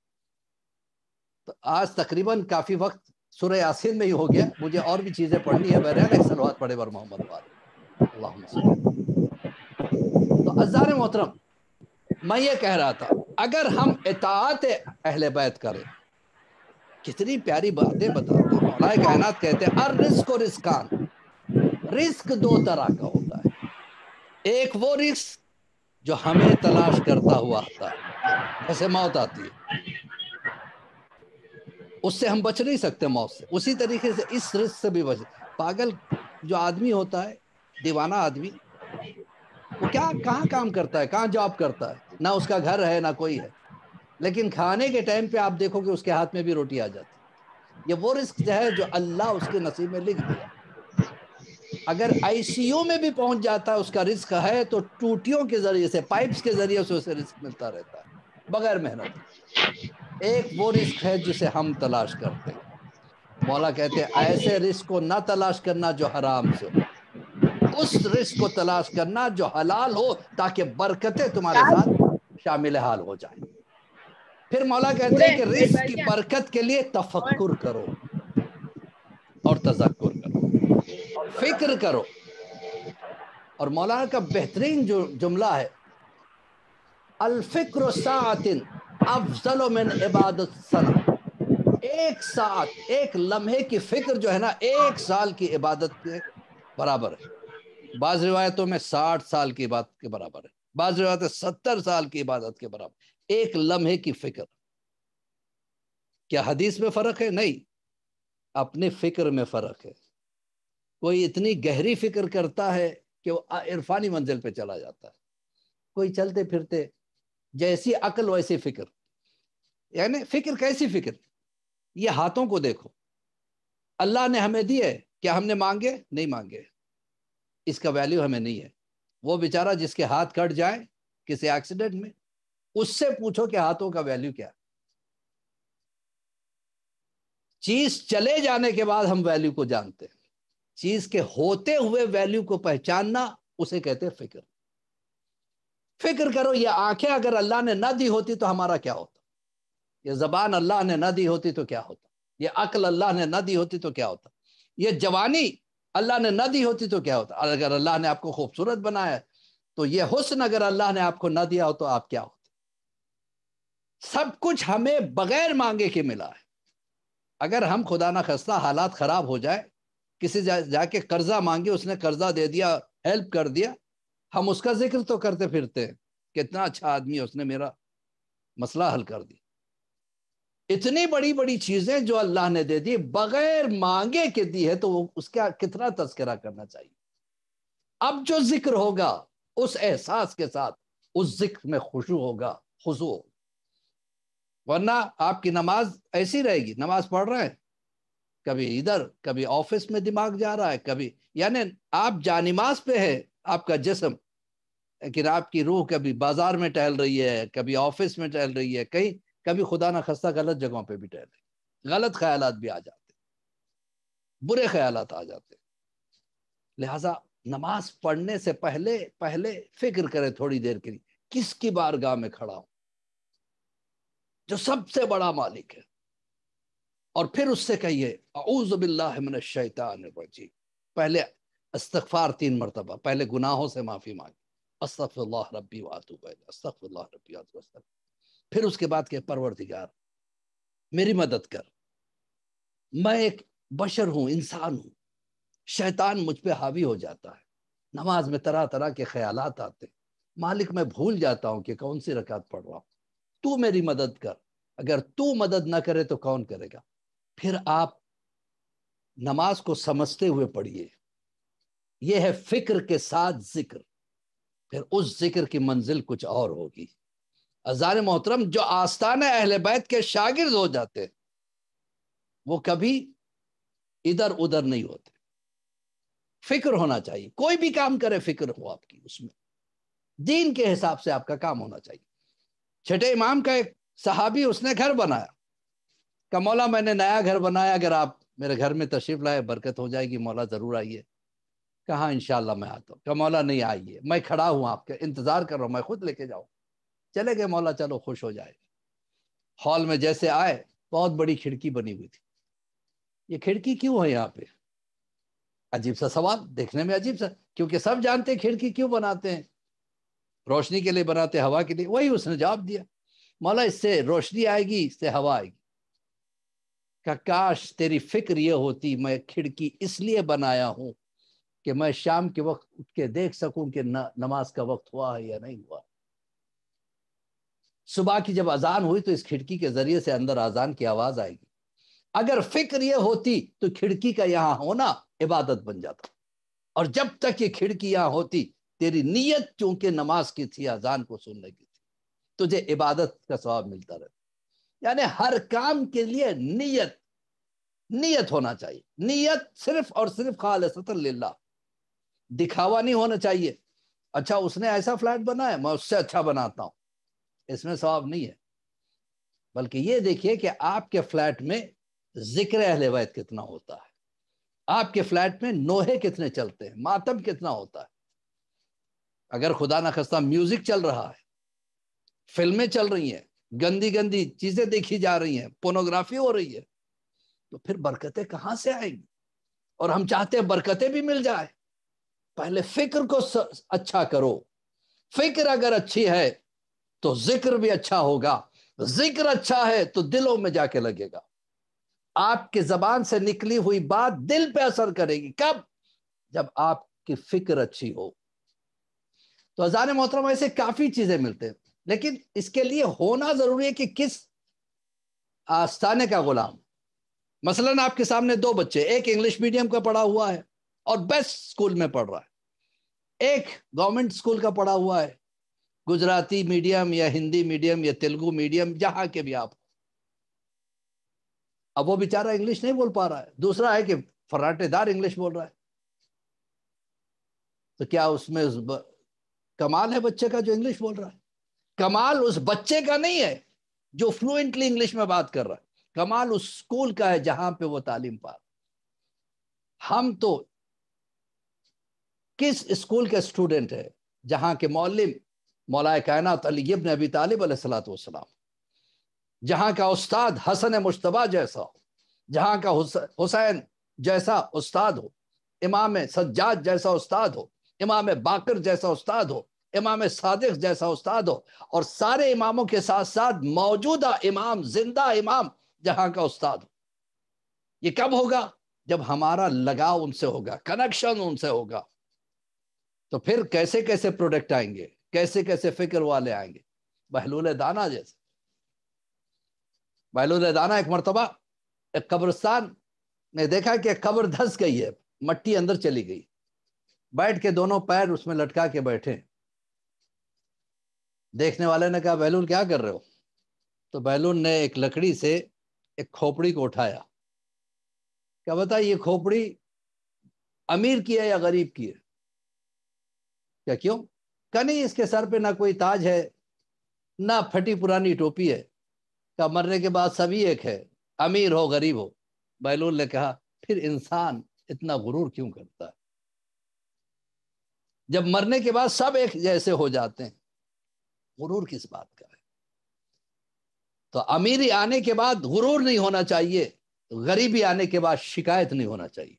تو آج تقریباً کافی وقت سورہ یاسین میں ہی ہو گیا، مجھے اور بھی چیزیں پڑھنی ہے، بہرحال ایک صلوات پڑھے بر محمد وآلہ اللہم صلی اللہ۔ تو عزیزان محترم، میں یہ کہہ رہا تھا اگر ہم اطاعت اہل بیت کریں، کتنی پیاری باتیں بتاتے ہیں مولا کائنات، کہتے ہیں الرزق و رزقان، رزق 2 طرح کا ہوتا ہے، ایک وہ رزق جو ہمیں تلاش کرتا ہوا آتا ہے، جیسے موت آتی ہے، اس سے ہم بچ نہیں سکتے موت سے، اسی طریقے سے اس رزق سے بھی بچ۔ پاگل جو آدمی ہوتا ہے، دیوانہ آدمی، وہ کیا کہاں کام کرتا ہے، کہاں جاب کرتا ہے، نہ اس کا گھر ہے نہ کوئی ہے، لیکن کھانے کے ٹائم پہ آپ دیکھو کہ اس کے ہاتھ میں بھی روٹی آ جاتی۔ یہ وہ رزق جو ہے جو اللہ اس کے نصیب میں لکھ دیا۔ اگر آئی سی یو میں بھی پہنچ جاتا ہے اس کا رزق ہے تو ٹوٹیوں کے ذریعے سے، پائپس کے ذریعے سے اسے رزق ملتا رہتا ہے بغیر محنت کے۔ ایک وہ رزق ہے جسے ہم تلاش کرتے ہیں۔ مولا کہتے ہیں ایسے رزق کو نہ تلاش کرنا جو حرام سے ہو، اس رزق کو تلاش کرنا جو حلال ہو، تاکہ برکتیں تمہارے ساتھ شامل حال ہو جائیں۔ پھر مولا کہتے ہیں کہ رزق کی برکت کے لیے تفکر کرو اور تذکر کرو، فکر کرو۔ اور مولانا کا بہترین جو جملہ ہے، الفکر ساعت افضل من عبادت سنہ، ایک ساعت، ایک لمحے کی فکر جو ہے نا 1 سال کی عبادت کے برابر ہے۔ بعض روایتوں میں 60 سال کی عبادت کے برابر ہے، بعض روایتیں 70 سال کی عبادت کے برابر۔ ایک لمحے کی فکر۔ کیا حدیث میں فرق ہے؟ نہیں، اپنے فکر میں فرق ہے۔ کوئی اتنی گہری فکر کرتا ہے کہ وہ عرفانی منزل پہ چلا جاتا ہے، کوئی چلتے پھرتے جیسی عقل ویسی فکر۔ یعنی فکر کیسی فکر؟ یہ ہاتھوں کو دیکھو، اللہ نے ہمیں دیے، کیا ہم نے مانگے؟ نہیں مانگے، اس کا ویلیو ہمیں نہیں ہے۔ وہ بیچارہ جس کے ہاتھ کٹ جائے کسی ایکسیڈنٹ میں، اس سے پوچھو کہ ہاتھوں کا ویلیو کیا ہے۔ چیز چلے جانے کے بعد ہم ویلیو کو جانتے ہیں، چیز کے ہوتے ہوئے ویلیو کو پہچاننا اسے کہتے ہیں فکر۔ فکر کرو، یہ آنکھیں اگر اللہ نے نہ دی ہوتی تو ہمارا کیا ہوتا؟ یہ زبان اللہ نے نہ دی ہوتی تو کیا ہوتا؟ یہ عقل اللہ نے نہ دی ہوتی تو کیا ہوتا؟ یہ جوانی اللہ نے نہ دی ہوتی تو کیا ہوتا؟ اگر اللہ نے آپ کو خوبصورت بنایا تو یہ حسن اگر اللہ نے آپ کو نہ دیا ہو تو آپ کیا ہوتے؟ سب کچھ ہمیں بغیر مانگے کے ملا ہے۔ اگر ہم خدا نہ خواستہ حالات خراب ہو جائے، کسی جا کے قرضہ مانگے، اس نے قرضہ دے دیا، ہیلپ کر دیا، ہم اس کا ذکر تو کرتے پھرتے ہیں، کتنا اچھا آدمی ہے، اس نے میرا مسئلہ حل کر دی۔ اتنی بڑی بڑی چیزیں جو اللہ نے دے دی بغیر مانگے کے دی ہے، تو اس کا کتنا تذکرہ کرنا چاہیے۔ اب جو ذکر ہوگا اس احساس کے ساتھ، اس ذکر میں خشوع ہوگا، خضوع۔ ورنہ آپ کی نماز ایسی رہے گی، نماز پڑھ رہے ہیں، کبھی ادھر، کبھی آفس میں دماغ جا رہا ہے، کبھی، یعنی آپ جانماز پہ ہے آپ کا جسم، لیکن آپ کی روح کبھی بازار میں ٹہل رہی ہے، کبھی آفس میں ٹہل رہی ہے، کہیں کبھی خدا نہ خستہ غلط جگہوں پہ بھی ٹہل رہی ہے، غلط خیالات بھی آ جاتے ہیں۔ برے خیالات آ جاتے ہیں۔ لہذا نماز پڑھنے سے پہلے فکر کرے تھوڑی دیر کے لیے کس کی بارگاہ میں کھڑا ہوں، جو سب سے بڑا مالک ہے، اور پھر اس سے کہیے اعوذ باللہ من الشیطان الرجیم، پہلے استغفار 3 مرتبہ، پہلے گناہوں سے معافی مانگی، استغفر اللہ ربی واتوب الیہ، استغفر اللہ ربی واتوب الیہ، پھر اس کے بعد کہ پروردگار میری مدد کر، میں ایک بشر ہوں، انسان ہوں، شیطان مجھ پہ حاوی ہو جاتا ہے، نماز میں طرح طرح کے خیالات آتے ہیں، مالک میں بھول جاتا ہوں کہ کون سی رکعت پڑھ رہا ہوں، تو میری مدد کر، اگر تو مدد نہ کرے تو کون کرے گا؟ پھر آپ نماز کو سمجھتے ہوئے پڑھیے، یہ ہے فکر کے ساتھ ذکر، پھر اس ذکر کی منزل کچھ اور ہوگی۔ عزیزان محترم، جو آستانہ اہل بیت کے شاگرد ہو جاتے وہ کبھی ادھر ادھر نہیں ہوتے، فکر ہونا چاہیے، کوئی بھی کام کرے فکر ہو آپ کی، اس میں دین کے حساب سے آپ کا کام ہونا چاہیے۔ چھٹے امام کا ایک صحابی، اس نے گھر بنایا، کہ مولا میں نے نیا گھر بنایا، اگر آپ میرے گھر میں تشریف لائے برکت ہو جائے گی، مولا ضرور آئیے۔ کہا انشاءاللہ میں آتا ہوں۔ کہ مولا نہیں آئیے، میں کھڑا ہوں آپ کے انتظار کر رہا ہوں، میں خود لے کے جاؤں۔ چلے گئے، مولا چلو خوش ہو جائے گا۔ ہال میں جیسے آئے، بہت بڑی کھڑکی بنی ہوئی تھی۔ یہ کھڑکی کیوں ہے یہاں پہ؟ عجیب سا سوال، دیکھنے میں عجیب سا، کیونکہ سب جانتے ہیں کھڑکی کیوں بناتے ہیں، روشنی کے لیے بناتے، ہوا کے لیے۔ وہی اس نے جواب دیا، مولا اس سے روشنی آئے گی، اس سے ہوا آئے گی۔ کہ کاش تیری فکر یہ ہوتی، میں کھڑکی اس لیے بنایا ہوں کہ میں شام کے وقت اٹھ کے دیکھ سکوں کہ نماز کا وقت ہوا ہے یا نہیں ہوا۔ صبح کی جب اذان ہوئی تو اس کھڑکی کے ذریعے سے اندر اذان کی آواز آئے گی۔ اگر فکر یہ ہوتی تو کھڑکی کا یہاں ہونا عبادت بن جاتا، اور جب تک یہ کھڑکی یہاں ہوتی، تیری نیت چونکہ نماز کی تھی، اذان کو سننے کی تھی، تجھے عبادت کا ثواب ملتا رہتا۔ یعنی ہر کام کے لیے نیت ہونا چاہیے، نیت صرف اور صرف خالصۃ للہ، دکھاوا نہیں ہونا چاہیے۔ اچھا اس نے ایسا فلیٹ بنایا، میں اس سے اچھا بناتا ہوں، اس میں ثواب نہیں ہے۔ بلکہ یہ دیکھیے کہ آپ کے فلیٹ میں ذکر اہل بیت کتنا ہوتا ہے، آپ کے فلیٹ میں نوحے کتنے چلتے ہیں، ماتم کتنا ہوتا ہے۔ اگر خدا نخواستہ میوزک چل رہا ہے، فلمیں چل رہی ہیں، گندی گندی چیزیں دیکھی جا رہی ہیں، پورنوگرافی ہو رہی ہے، تو پھر برکتیں کہاں سے آئیں گی؟ اور ہم چاہتے ہیں برکتیں بھی مل جائے۔ پہلے فکر کو اچھا کرو، فکر اگر اچھی ہے تو ذکر بھی اچھا ہوگا، ذکر اچھا ہے تو دلوں میں جا کے لگے گا، آپ کی زبان سے نکلی ہوئی بات دل پہ اثر کرے گی۔ کب؟ جب آپ کی فکر اچھی ہو۔ تو عزیزان محترم، ایسے کافی چیزیں ملتے ہیں، لیکن اس کے لیے ہونا ضروری ہے کہ کس آستانے کا غلام۔ مثلاً آپ کے سامنے 2 بچے، ایک انگلش میڈیم کا پڑھا ہوا ہے اور بیسٹ سکول میں پڑھ رہا ہے، ایک گورنمنٹ سکول کا پڑھا ہوا ہے، گجراتی میڈیم یا ہندی میڈیم یا تیلگو میڈیم، جہاں کے بھی آپ۔ اب وہ بیچارہ انگلش نہیں بول پا رہا ہے، دوسرا ہے کہ فراٹے دار انگلش بول رہا ہے، تو کیا اس میں کمال ہے بچے کا جو انگلش بول رہا ہے؟ کمال اس بچے کا نہیں ہے جو فلوئنٹلی انگلش میں بات کر رہا ہے، کمال اس سکول کا ہے جہاں پہ وہ تعلیم پا۔ ہم تو کس اسکول کے اسٹوڈنٹ ہے جہاں کے معلم مولا کائنات علی ابن ابی طالب علیہ الصلوۃ والسلام، جہاں کا استاد حسن مجتبیٰ جیسا ہو، جہاں کا حسین جیسا استاد ہو، امام سجاد جیسا استاد ہو، امام باقر جیسا استاد ہو، امام صادق جیسا استاد ہو، اور سارے اماموں کے ساتھ ساتھ موجودہ امام، زندہ امام جہاں کا استاد ہو۔ یہ کب ہوگا؟ جب ہمارا لگاؤ ان سے ہوگا، کنیکشن ان سے ہوگا، تو پھر کیسے کیسے پروڈکٹ آئیں گے، کیسے کیسے فکر والے آئیں گے۔ بہلول دانا جیسے، بہلول دانا ایک مرتبہ ایک قبرستان میں دیکھا کہ ایک قبر دھس گئی ہے، مٹی اندر چلی گئی، بیٹھ کے دونوں پیر اس میں لٹکا کے بیٹھے۔ دیکھنے والے نے کہا بہلول کیا کر رہے ہو؟ تو بہلول نے ایک لکڑی سے ایک کھوپڑی کو اٹھایا، کیا بتا یہ کھوپڑی امیر کی ہے یا غریب کی ہے؟ کیا کیوں؟ کہ نہیں اس کے سر پہ نہ کوئی تاج ہے، نہ پھٹی پرانی ٹوپی ہے، کہ مرنے کے بعد سبھی ایک ہے، امیر ہو غریب ہو۔ بہلول نے کہا پھر انسان اتنا غرور کیوں کرتا ہے؟ جب مرنے کے بعد سب ایک جیسے ہو جاتے ہیں، غرور کس بات کا ہے؟ تو امیری آنے کے بعد غرور نہیں ہونا چاہیے، غریبی آنے کے بعد شکایت نہیں ہونا چاہیے۔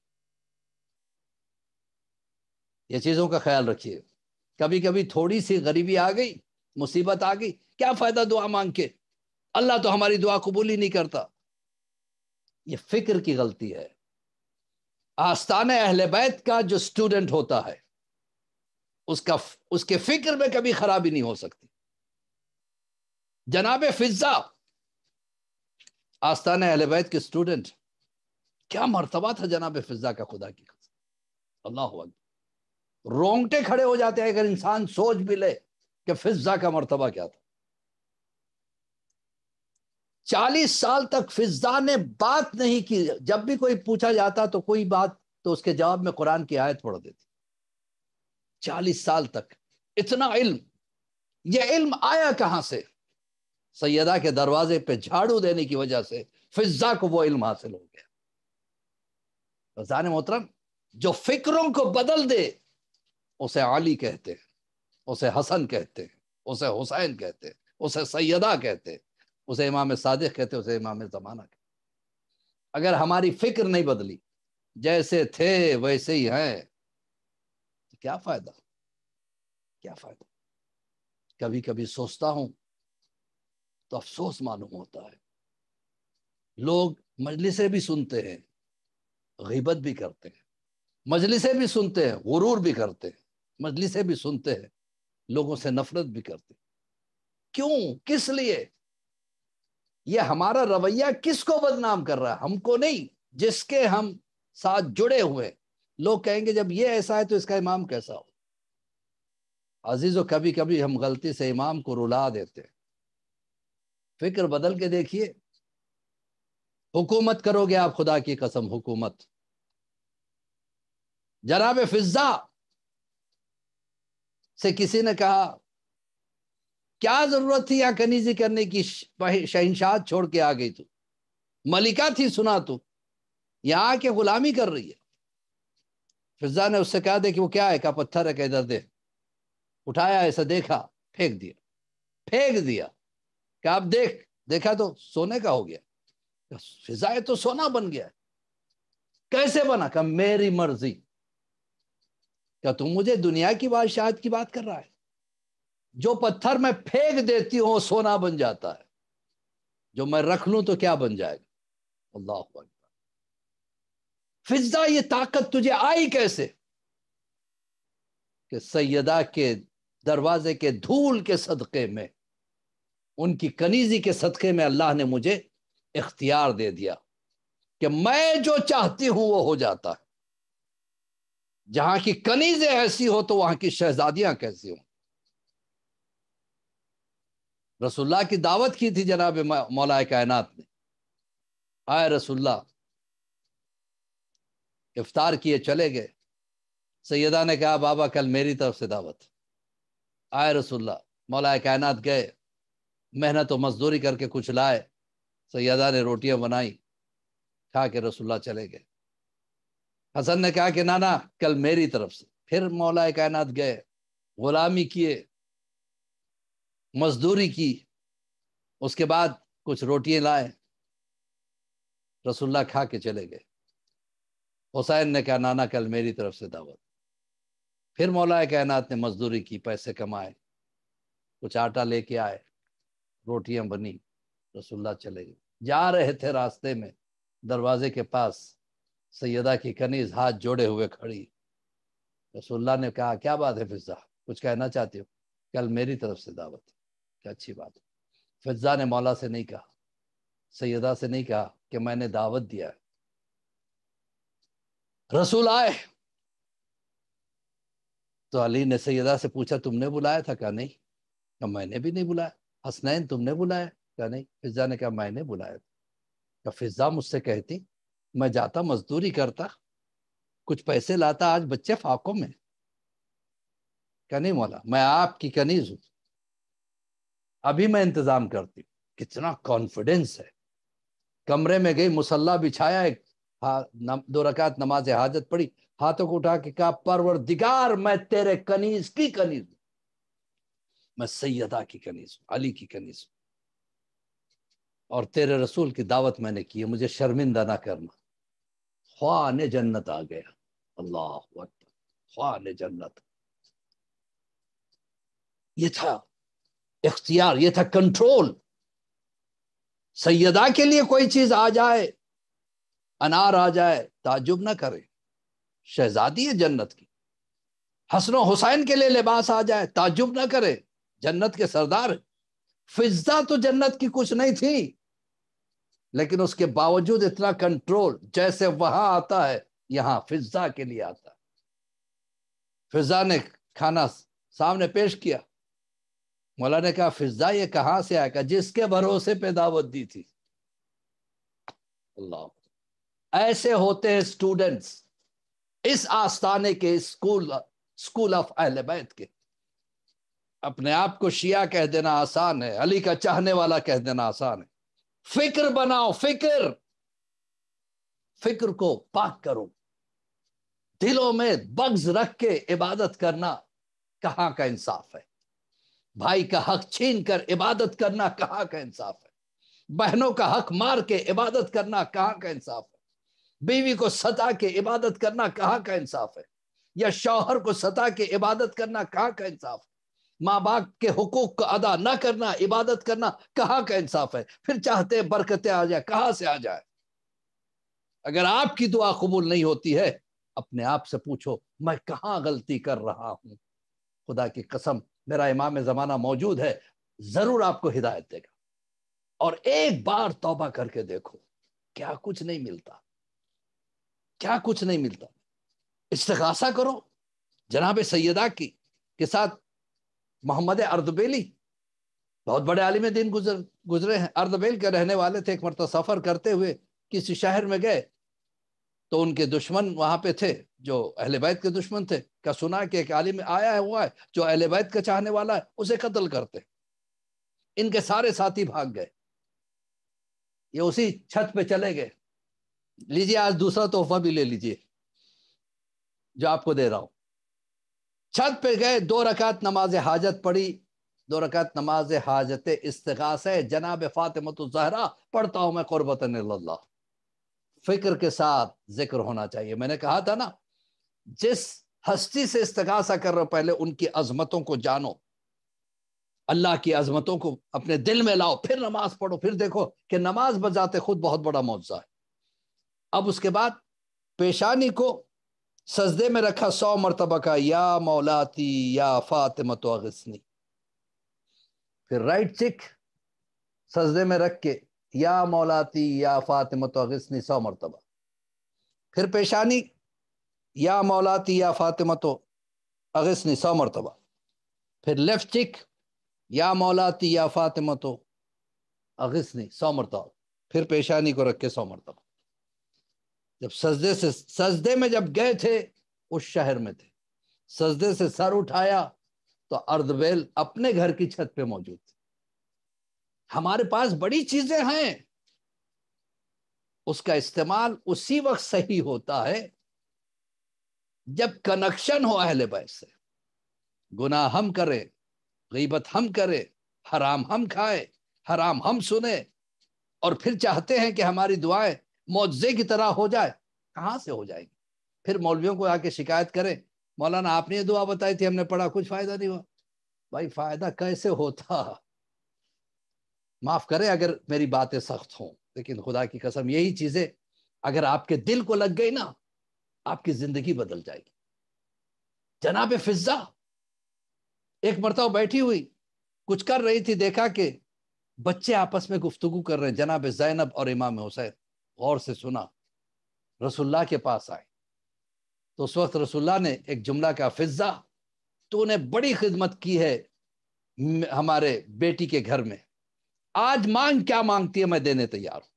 یہ چیزوں کا خیال رکھیے۔ کبھی کبھی تھوڑی سی غریبی آ گئی، مصیبت آ گئی، کیا فائدہ دعا مانگ کے، اللہ تو ہماری دعا قبول ہی نہیں کرتا۔ یہ فکر کی غلطی ہے۔ آستانہ اہل بیت کا جو اسٹوڈنٹ ہوتا ہے اس کے فکر میں کبھی خرابی نہیں ہو سکتی۔ جناب فضہ آستانہ اہل بیت کے اسٹوڈنٹ، کیا مرتبہ تھا جناب فضہ کا، خدا کی قسم، اللہ اکبر، رونگٹے کھڑے ہو جاتے ہیں اگر انسان سوچ بھی لے کہ فضہ کا مرتبہ کیا تھا۔ 40 سال تک فضہ نے بات نہیں کی، جب بھی کوئی پوچھا جاتا تو کوئی بات تو اس کے جواب میں قرآن کی آیت پڑھ دیتی۔ 40 سال تک اتنا علم، یہ علم آیا کہاں سے؟ سیدہ کے دروازے پہ جھاڑو دینے کی وجہ سے فضہ کو وہ علم حاصل ہو گیا۔ رضان محترم، جو فکروں کو بدل دے اسے علی کہتے ہیں، اسے حسن کہتے ہیں، اسے حسین کہتے ہیں، اسے سیدہ کہتے ہیں، اسے امام صادق کہتے ہیں، اسے امام زمانہ کہتے ہیں۔ اگر ہماری فکر نہیں بدلی، جیسے تھے ویسے ہی ہیں، تو کیا فائدہ؟ کیا فائدہ؟ کبھی کبھی سوچتا ہوں تو افسوس معلوم ہوتا ہے، لوگ مجلسیں بھی سنتے ہیں، غیبت بھی کرتے ہیں، مجلسیں بھی سنتے ہیں، غرور بھی کرتے ہیں، مجلسیں بھی سنتے ہیں، لوگوں سے نفرت بھی کرتے ہیں۔ کیوں؟ کس لیے؟ یہ ہمارا رویہ کس کو بدنام کر رہا ہے؟ ہم کو نہیں، جس کے ہم ساتھ جڑے ہوئے۔ لوگ کہیں گے جب یہ ایسا ہے تو اس کا امام کیسا ہو؟ عزیزو، کبھی کبھی ہم غلطی سے امام کو رلا دیتے ہیں۔ فکر بدل کے دیکھیے۔ حکومت کرو گے آپ، خدا کی قسم حکومت۔ جناب فضہ سے کسی نے کہا کیا ضرورت تھی یہاں کنیزی کرنے کی، شہنشاہت چھوڑ کے آ گئی تو، ملکہ تھی سنا تو، یہاں آ کے غلامی کر رہی ہے۔ فضہ نے اس سے کہا دے کہ وہ کیا ہے، کہا پتھر ہے، کہ ادھر دے۔ اٹھایا، ایسا دیکھا، پھینک دیا، کہ آپ دیکھا تو سونے کا ہو گیا۔ فضہ تو سونا بن گیا، کیسے بنا؟ کہ میری مرضی۔ کیا تم مجھے دنیا کی بادشاہت کی بات کر رہا ہے؟ جو پتھر میں پھینک دیتی ہوں سونا بن جاتا ہے، جو میں رکھ لوں تو کیا بن جائے گا؟ اللہ اکبر۔ فضہ یہ طاقت تجھے آئی کیسے؟ کہ سیدہ کے دروازے کے دھول کے صدقے میں، ان کی کنیزی کے صدقے میں اللہ نے مجھے اختیار دے دیا کہ میں جو چاہتی ہوں وہ ہو جاتا ہے۔ جہاں کی کنیزیں ایسی ہو تو وہاں کی شہزادیاں کیسی ہوں۔ رسول اللہ کی دعوت کی تھی جناب مولا کائنات نے، آئے رسول اللہ، افطار کیے، چلے گئے۔ سیدہ نے کہا بابا کل میری طرف سے دعوت۔ آئے رسول اللہ، مولا کائنات گئے، محنت و مزدوری کر کے کچھ لائے، سیدہ نے روٹیاں بنائی، کھا کے رسول اللہ چلے گئے۔ حسن نے کہا کہ نانا کل میری طرف سے۔ پھر مولا کائنات گئے، غلامی کیے، مزدوری کی، اس کے بعد کچھ روٹیاں لائے، رسول اللہ کھا کے چلے گئے۔ حسین نے کہا نانا کل میری طرف سے دعوت۔ پھر مولا کائنات نے مزدوری کی، پیسے کمائے، کچھ آٹا لے کے آئے، روٹیاں بنی، رسول اللہ چلے گئے۔ جا رہے تھے راستے میں، دروازے کے پاس سیدہ کی کنیز ہاتھ جوڑے ہوئے کھڑی۔ رسول اللہ نے کہا کیا بات ہے فضہ، کچھ کہنا چاہتی ہو؟ کل میری طرف سے دعوت۔ کیا اچھی بات ہے۔ فضہ نے مولا سے نہیں کہا، سیدہ سے نہیں کہا کہ میں نے دعوت دیا ہے۔ رسول آئے تو علی نے سیدہ سے پوچھا تم نے بلایا تھا؟ کہا نہیں۔ کہا میں نے بھی نہیں بلایا۔ حسنین تم نے بلایا؟ کہا نہیں۔ فضہ نے کہا میں نے بلایا تھا۔ کہا فضہ مجھ سے کہتی میں جاتا مزدوری کرتا، کچھ پیسے لاتا، آج بچے فاقوں میں۔ کہا نہیں مولا، میں آپ کی کنیز ہوں، ابھی میں انتظام کرتی ہوں۔ کتنا کانفیڈنس ہے۔ کمرے میں گئی، مصلی بچھایا، ایک دو رکعت نماز حاجت پڑھی، ہاتھوں کو اٹھا کے کہا پروردگار میں تیرے کنیز کی کنیز ہوں، میں سیدہ کی کنیز ہوں، علی کی کنیز ہوں، اور تیرے رسول کی دعوت میں نے کی ہے، مجھے شرمندہ نہ کرنا۔ خوان جنت آ گیا، اللہ اکبر، خوان جنت۔ یہ تھا اختیار، یہ تھا کنٹرول۔ سیدہ کے لیے کوئی چیز آ جائے، انار آ جائے، تعجب نہ کرے، شہزادی ہے جنت کی۔ حسن و حسین کے لیے لباس آ جائے، تعجب نہ کرے، جنت کے سردار۔ فضہ تو جنت کی کچھ نہیں تھی، لیکن اس کے باوجود اتنا کنٹرول، جیسے وہاں آتا ہے یہاں فضہ کے لیے آتا ہے۔ فضہ نے کھانا سامنے پیش کیا، مولا نے کہا فضہ یہ کہاں سے آئے گا؟ جس کے بھروسے پہ دعوت دی تھی۔ اللہ، ایسے ہوتے ہیں اسٹوڈنٹس اس آستانے کے، اسکول آف اہل بیت کے۔ اپنے آپ کو شیعہ کہہ دینا آسان ہے، علی کا چاہنے والا کہہ دینا آسان ہے۔ فکر بناؤ، فکر کو پاک کرو، دلوں میں بغض رکھ کے عبادت کرنا کہاں کا انصاف ہے؟ بھائی کا حق چھین کر عبادت کرنا کہاں کا انصاف ہے؟ بہنوں کا حق مار کے عبادت کرنا کہاں کا انصاف ہے؟ بیوی کو ستا کے عبادت کرنا کہاں کا انصاف ہے؟ یا شوہر کو ستا کے عبادت کرنا کہاں کا انصاف ہے؟ ماں باپ کے حقوق کو ادا نہ کرنا، عبادت کرنا کہاں کا انصاف ہے؟ پھر چاہتے برکتیں آ جائے، کہاں سے آ جائے؟ اگر آپ کی دعا قبول نہیں ہوتی ہے، اپنے آپ سے پوچھو میں کہاں غلطی کر رہا ہوں۔ خدا کی قسم، میرا امام زمانہ موجود ہے، ضرور آپ کو ہدایت دے گا۔ اور ایک بار توبہ کر کے دیکھو، کیا کچھ نہیں ملتا، کیا کچھ نہیں ملتا۔ استغاثہ کرو جناب سیدہ کی کے ساتھ۔ محمد اردبیلی بہت بڑے عالم دین گزرے ہیں، اردبیل کے رہنے والے تھے۔ ایک مرتبہ سفر کرتے ہوئے کسی شہر میں گئے تو ان کے دشمن وہاں پہ تھے، جو اہل بیت کے دشمن تھے، کا سنا کہ ایک عالم آیا ہوا ہے جو اہل بیت کا چاہنے والا ہے، اسے قتل کرتے۔ ان کے سارے ساتھی بھاگ گئے، یہ اسی چھت پہ چلے گئے، لیجیے آج دوسرا تحفہ بھی لے لیجیے جو آپ کو دے رہا ہوں۔ چھت پہ گئے، 2 رکعت نماز حاجت پڑھی، 2 رکعت نماز حاجت استغاثہ جناب فاطمۃ الزہرا پڑھتا ہوں میں قربتاً اللہ۔ فکر کے ساتھ ذکر ہونا چاہیے۔ میں نے کہا تھا نا، جس ہستی سے استغاثہ کر رہے پہلے ان کی عظمتوں کو جانو، اللہ کی عظمتوں کو اپنے دل میں لاؤ، پھر نماز پڑھو، پھر دیکھو کہ نماز بذات خود بہت بڑا معجزہ ہے۔ اب اس کے بعد پیشانی کو سجدے میں رکھا 100 مرتبہ کا یا مولاتی یا فاطمۃ اغثنی، پھر رائٹ چیک سجدے میں رکھ کے یا مولاتی یا فاطمۃ اغثنی 100 مرتبہ، پھر پیشانی یا مولاتی یا فاطمۃ اغثنی 100 مرتبہ، پھر لیفٹ چیک یا مولاتی یا فاطمۃ اغثنی 100 مرتبہ، پھر پیشانی کو رکھ کے 100 مرتبہ۔ جب سجدے میں جب گئے تھے، اس شہر میں تھے، سجدے سے سر اٹھایا تو اردبیل اپنے گھر کی چھت پہ موجود تھی۔ ہمارے پاس بڑی چیزیں ہیں، اس کا استعمال اسی وقت صحیح ہوتا ہے جب کنیکشن ہو اہل بیت سے۔ گناہ ہم کریں، غیبت ہم کریں، حرام ہم کھائیں، حرام ہم سنیں، اور پھر چاہتے ہیں کہ ہماری دعائیں معجزے کی طرح ہو جائے، کہاں سے ہو جائے گی؟ پھر مولویوں کو آ کے شکایت کریں، مولانا آپ نے یہ دعا بتائی تھی، ہم نے پڑھا، کچھ فائدہ نہیں ہوا۔ بھائی فائدہ کیسے ہوتا؟ معاف کریں اگر میری باتیں سخت ہوں، لیکن خدا کی قسم یہی چیزیں اگر آپ کے دل کو لگ گئی نا، آپ کی زندگی بدل جائے گی۔ جناب فضہ ایک مرتبہ بیٹھی ہوئی کچھ کر رہی تھی، دیکھا کہ بچے آپس میں گفتگو کر رہے ہیں، جناب زینب اور امام حسین۔ غور سے سنا، رسول اللہ کے پاس آئے تو اس وقت رسول اللہ نے ایک جملہ کہا، فضہ تو نے بڑی خدمت کی ہے ہمارے بیٹی کے گھر میں، آج مانگ کیا مانگتی ہے، میں دینے تیار ہوں۔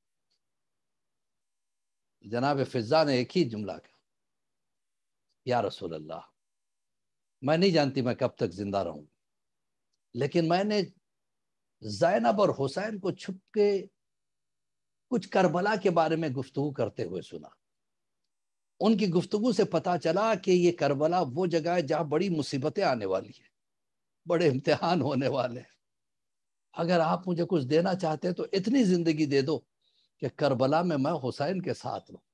جناب فضہ نے ایک ہی جملہ کہا، یا رسول اللہ میں نہیں جانتی میں کب تک زندہ رہوں، لیکن میں نے زینب اور حسین کو چھپ کے کچھ کربلا کے بارے میں گفتگو کرتے ہوئے سنا۔ ان کی گفتگو سے پتا چلا کہ یہ کربلا وہ جگہ ہے جہاں بڑی مصیبتیں آنے والی ہیں، بڑے امتحان ہونے والے ہیں۔ اگر آپ مجھے کچھ دینا چاہتے ہیں تو اتنی زندگی دے دو کہ کربلا میں میں حسین کے ساتھ ہوں۔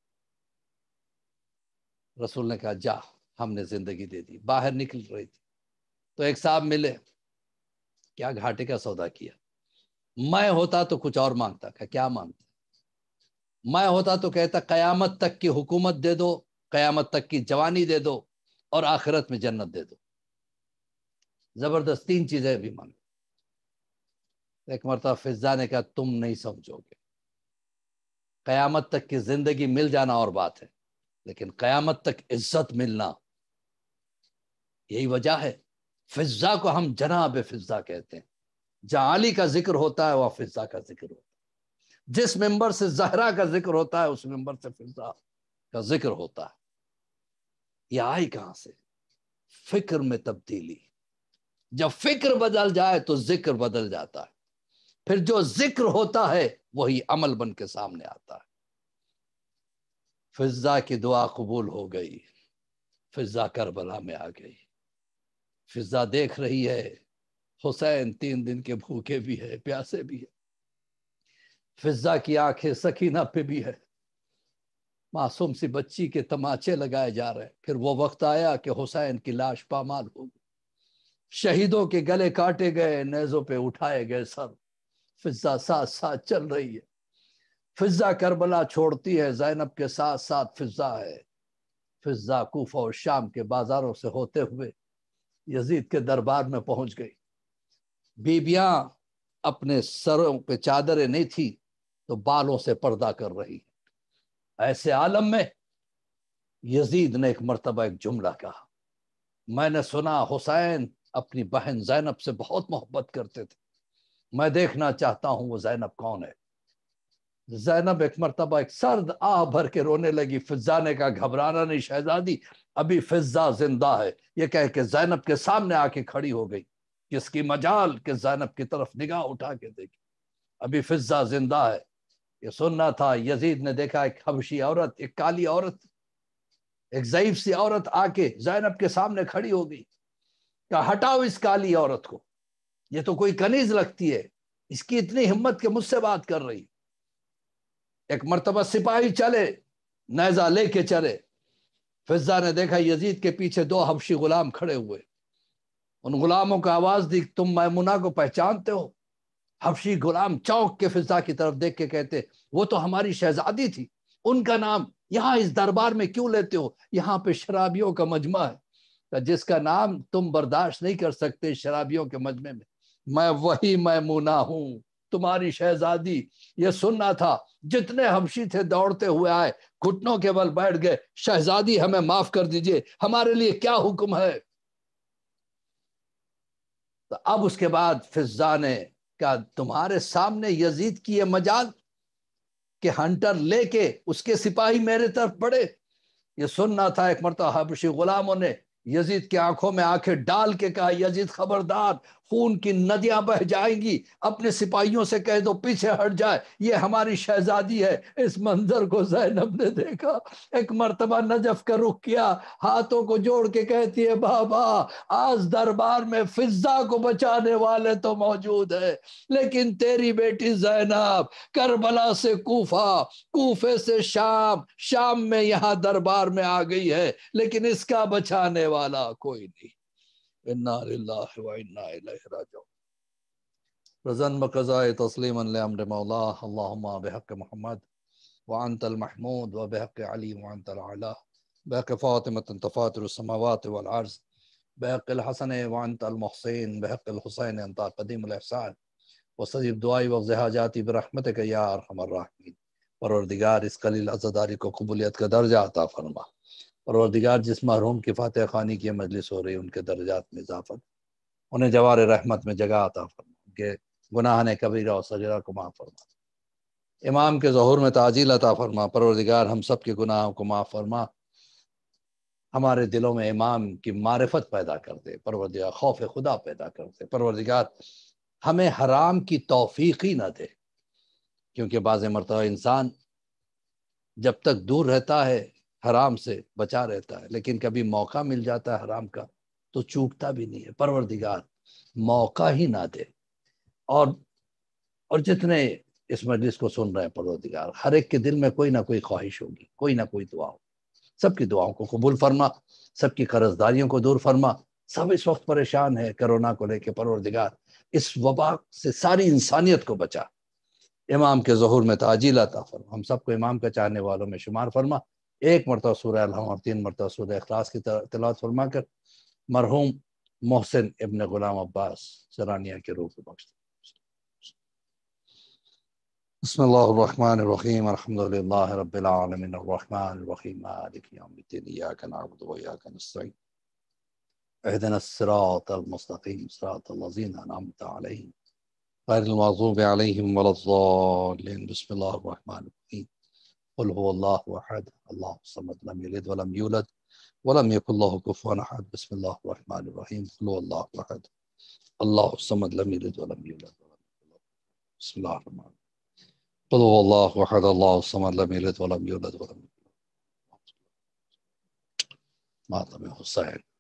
رسول نے کہا جا، ہم نے زندگی دے دی۔ باہر نکل رہی تھی تو ایک صاحب ملے، کیا گھاٹے کا سودا کیا؟ میں ہوتا تو کچھ اور مانگتا۔ کہ کیا مانگتا؟ میں ہوتا تو کہتا قیامت تک کی حکومت دے دو، قیامت تک کی جوانی دے دو، اور آخرت میں جنت دے دو۔ زبردست 3 چیزیں بھی مانگ۔ ایک مرتبہ فضا نے کہا تم نہیں سمجھو گے، قیامت تک کی زندگی مل جانا اور بات ہے، لیکن قیامت تک عزت ملنا، یہی وجہ ہے فضا کو ہم جناب فضا کہتے ہیں۔ جہاں علی کا ذکر ہوتا ہے وہاں فضا کا ذکر ہوتا ہے، جس ممبر سے زہرا کا ذکر ہوتا ہے اس ممبر سے فضا کا ذکر ہوتا ہے۔ یہ آئی کہاں سے؟ فکر میں تبدیلی۔ جب فکر بدل جائے تو ذکر بدل جاتا ہے، پھر جو ذکر ہوتا ہے وہی عمل بن کے سامنے آتا ہے۔ فضا کی دعا قبول ہو گئی، فضا کربلا میں آ گئی۔ فضا دیکھ رہی ہے حسین 3 دن کے بھوکے بھی ہے، پیاسے بھی ہے۔ فضا کی آنکھیں سکینہ پہ بھی ہے، معصوم سی بچی کے تماچے لگائے جا رہے ہیں۔ پھر وہ وقت آیا کہ حسین کی لاش پامال ہو گئی، شہیدوں کے گلے کاٹے گئے، نیزوں پہ اٹھائے گئے سر۔ فضا ساتھ ساتھ چل رہی ہے۔ فضا کربلا چھوڑتی ہے، زینب کے ساتھ ساتھ فضا ہے۔ فضا کوفہ اور شام کے بازاروں سے ہوتے ہوئے یزید کے دربار میں پہنچ گئی۔ بیبیاں اپنے سروں پہ چادریں نہیں تھی تو بالوں سے پردہ کر رہی۔ ایسے عالم میں یزید نے ایک مرتبہ ایک جملہ کہا، میں نے سنا حسین اپنی بہن زینب سے بہت محبت کرتے تھے، میں دیکھنا چاہتا ہوں وہ زینب کون ہے۔ زینب ایک مرتبہ ایک سرد آہ بھر کے رونے لگی۔ فضا نے کہا گھبرانا نہیں شہزادی، ابھی فضا زندہ ہے۔ یہ کہہ کے زینب کے سامنے آ کے کھڑی ہو گئی۔ کس کی مجال کہ زینب کی طرف نگاہ اٹھا کے دیکھی، ابھی فضا زندہ ہے۔ یہ سننا تھا۔ یزید نے دیکھا ایک حبشی عورت، ایک کالی عورت، ایک ضعیف سی عورت آ کے زینب کے سامنے کھڑی ہو گئی۔ کہا ہٹاؤ اس کالی عورت کو، یہ تو کوئی کنیز لگتی ہے، اس کی اتنی ہمت کہ مجھ سے بات کر رہی۔ ایک مرتبہ سپاہی چلے، نیزہ لے کے چلے۔ فضا نے دیکھا یزید کے پیچھے 2 حبشی غلام کھڑے ہوئے۔ ان غلاموں کو آواز دی تم میمونہ کو پہچانتے ہو؟ حبشی غلام چونک کے فضا کی طرف دیکھ کے کہتے وہ تو ہماری شہزادی تھی، ان کا نام یہاں اس دربار میں کیوں لیتے ہو؟ یہاں پہ شرابیوں کا مجمع ہے، جس کا نام تم برداشت نہیں کر سکتے شرابیوں کے مجمع میں وہی میمونہ ہوں، تمہاری شہزادی۔ یہ سننا تھا۔ جتنے حبشی تھے دوڑتے ہوئے آئے، گھٹنوں کے بل بیٹھ گئے، شہزادی ہمیں معاف کر دیجئے، ہمارے لیے کیا حکم ہے؟ تو اب اس کے بعد فضا نے کہا تمہارے سامنے یزید کی یہ مجال کہ ہنٹر لے کے اس کے سپاہی میرے طرف بڑھے۔ یہ سننا تھا۔ ایک مرتبہ حبشی غلاموں نے یزید کی آنکھوں میں آنکھیں ڈال کے کہا یزید خبردار، خون کی ندیاں بہہ جائیں گی، اپنے سپاہیوں سے کہہ دو پیچھے ہٹ جائے، یہ ہماری شہزادی ہے۔ اس منظر کو زینب نے دیکھا، ایک مرتبہ نجف کا رخ کیا، ہاتھوں کو جوڑ کے کہتی ہے بابا آج دربار میں فضا کو بچانے والے تو موجود ہیں، لیکن تیری بیٹی زینب کربلا سے کوفہ، کوفے سے شام، شام میں یہاں دربار میں آ گئی ہے، لیکن اس کا بچانے والا کوئی نہیں۔ انا للہ و انا الیہ راجعون۔ رضن بقضاء تسلیما لامر مولاہ، اللہم بحق محمد وانت المحمود وبحق علی وانت العلا، بحق فاطمة تفاتر السماوات والعرض، بحق الحسن وانت المحسن، بحق الحسین انت قدیم الاحسان، وصدیب دعائی وقض حاجاتی برحمتک یا ارحم الراحمین۔ پروردگار اس قلیل عزاداری کو قبولیت کا درجہ عطا فرما۔ پروردگار جس محروم کی فاتح خوانی کی مجلس ہو رہی ان کے درجات میں اضافہ، انہیں جوار رحمت میں جگہ عطا فرما، ان کے گناہ کبیرہ اور صغیرہ کو معاف فرما، امام کے ظہور میں تعجیل عطا فرما۔ پروردگار ہم سب کے گناہوں کو معاف فرما، ہمارے دلوں میں امام کی معرفت پیدا کر دے، پروردگار خوف خدا پیدا کر دے، پروردگار ہمیں حرام کی توفیق ہی نہ دے، کیونکہ بعض مرتبہ انسان جب تک دور رہتا ہے حرام سے بچا رہتا ہے، لیکن کبھی موقع مل جاتا ہے حرام کا تو چوکتا بھی نہیں ہے۔ پروردگار موقع ہی نہ دے۔ اور جتنے اس مجلس کو سن رہے ہیں پروردگار، ہر ایک کے دل میں کوئی نہ کوئی خواہش ہوگی، کوئی نہ کوئی دعا ہو، سب کی دعاؤں کو قبول فرما، سب کی قرض داریوں کو دور فرما۔ سب اس وقت پریشان ہے کرونا کو لے کے، پروردگار اس وبا سے ساری انسانیت کو بچا، امام کے ظہور میں تعجیل عطا فرما، ہم سب کو امام کے چاہنے والوں میں شمار فرما۔ ایک مرتبہ سورہ الحم اور 3 مرتبہ سورہ اخلاص کی تلاوت فرما کر مرحوم محسن ابن غلام عباس سرانیہ کے روح کو بخش دے۔ بسم اللہ الرحمن الرحیم، الحمد للہ رب العالمین، الرحمن الرحیم، مالک یوم الدین، ایاک نعبد و ایاک نستعین، اهدنا الصراط المستقیم، صراط الذین انعمت علیہم غیر المغضوب علیہم ولا الضالین۔ بسم اللہ الرحمن الرحیم، قل هو اللہ احد اللہ الصمد لم یلد ولم یولد ولم یکن له کفوا احد۔ بسم اللہ الرحمن الرحیم، قل هو اللہ احد اللہ الصمد لم یلد ولم یولد ولم یکن له۔ بسم اللہ الرحمن الرحیم، قل هو اللہ احد اللہ الصمد لم یلد ولم یولد ولم یکن له۔ ماتم حسین۔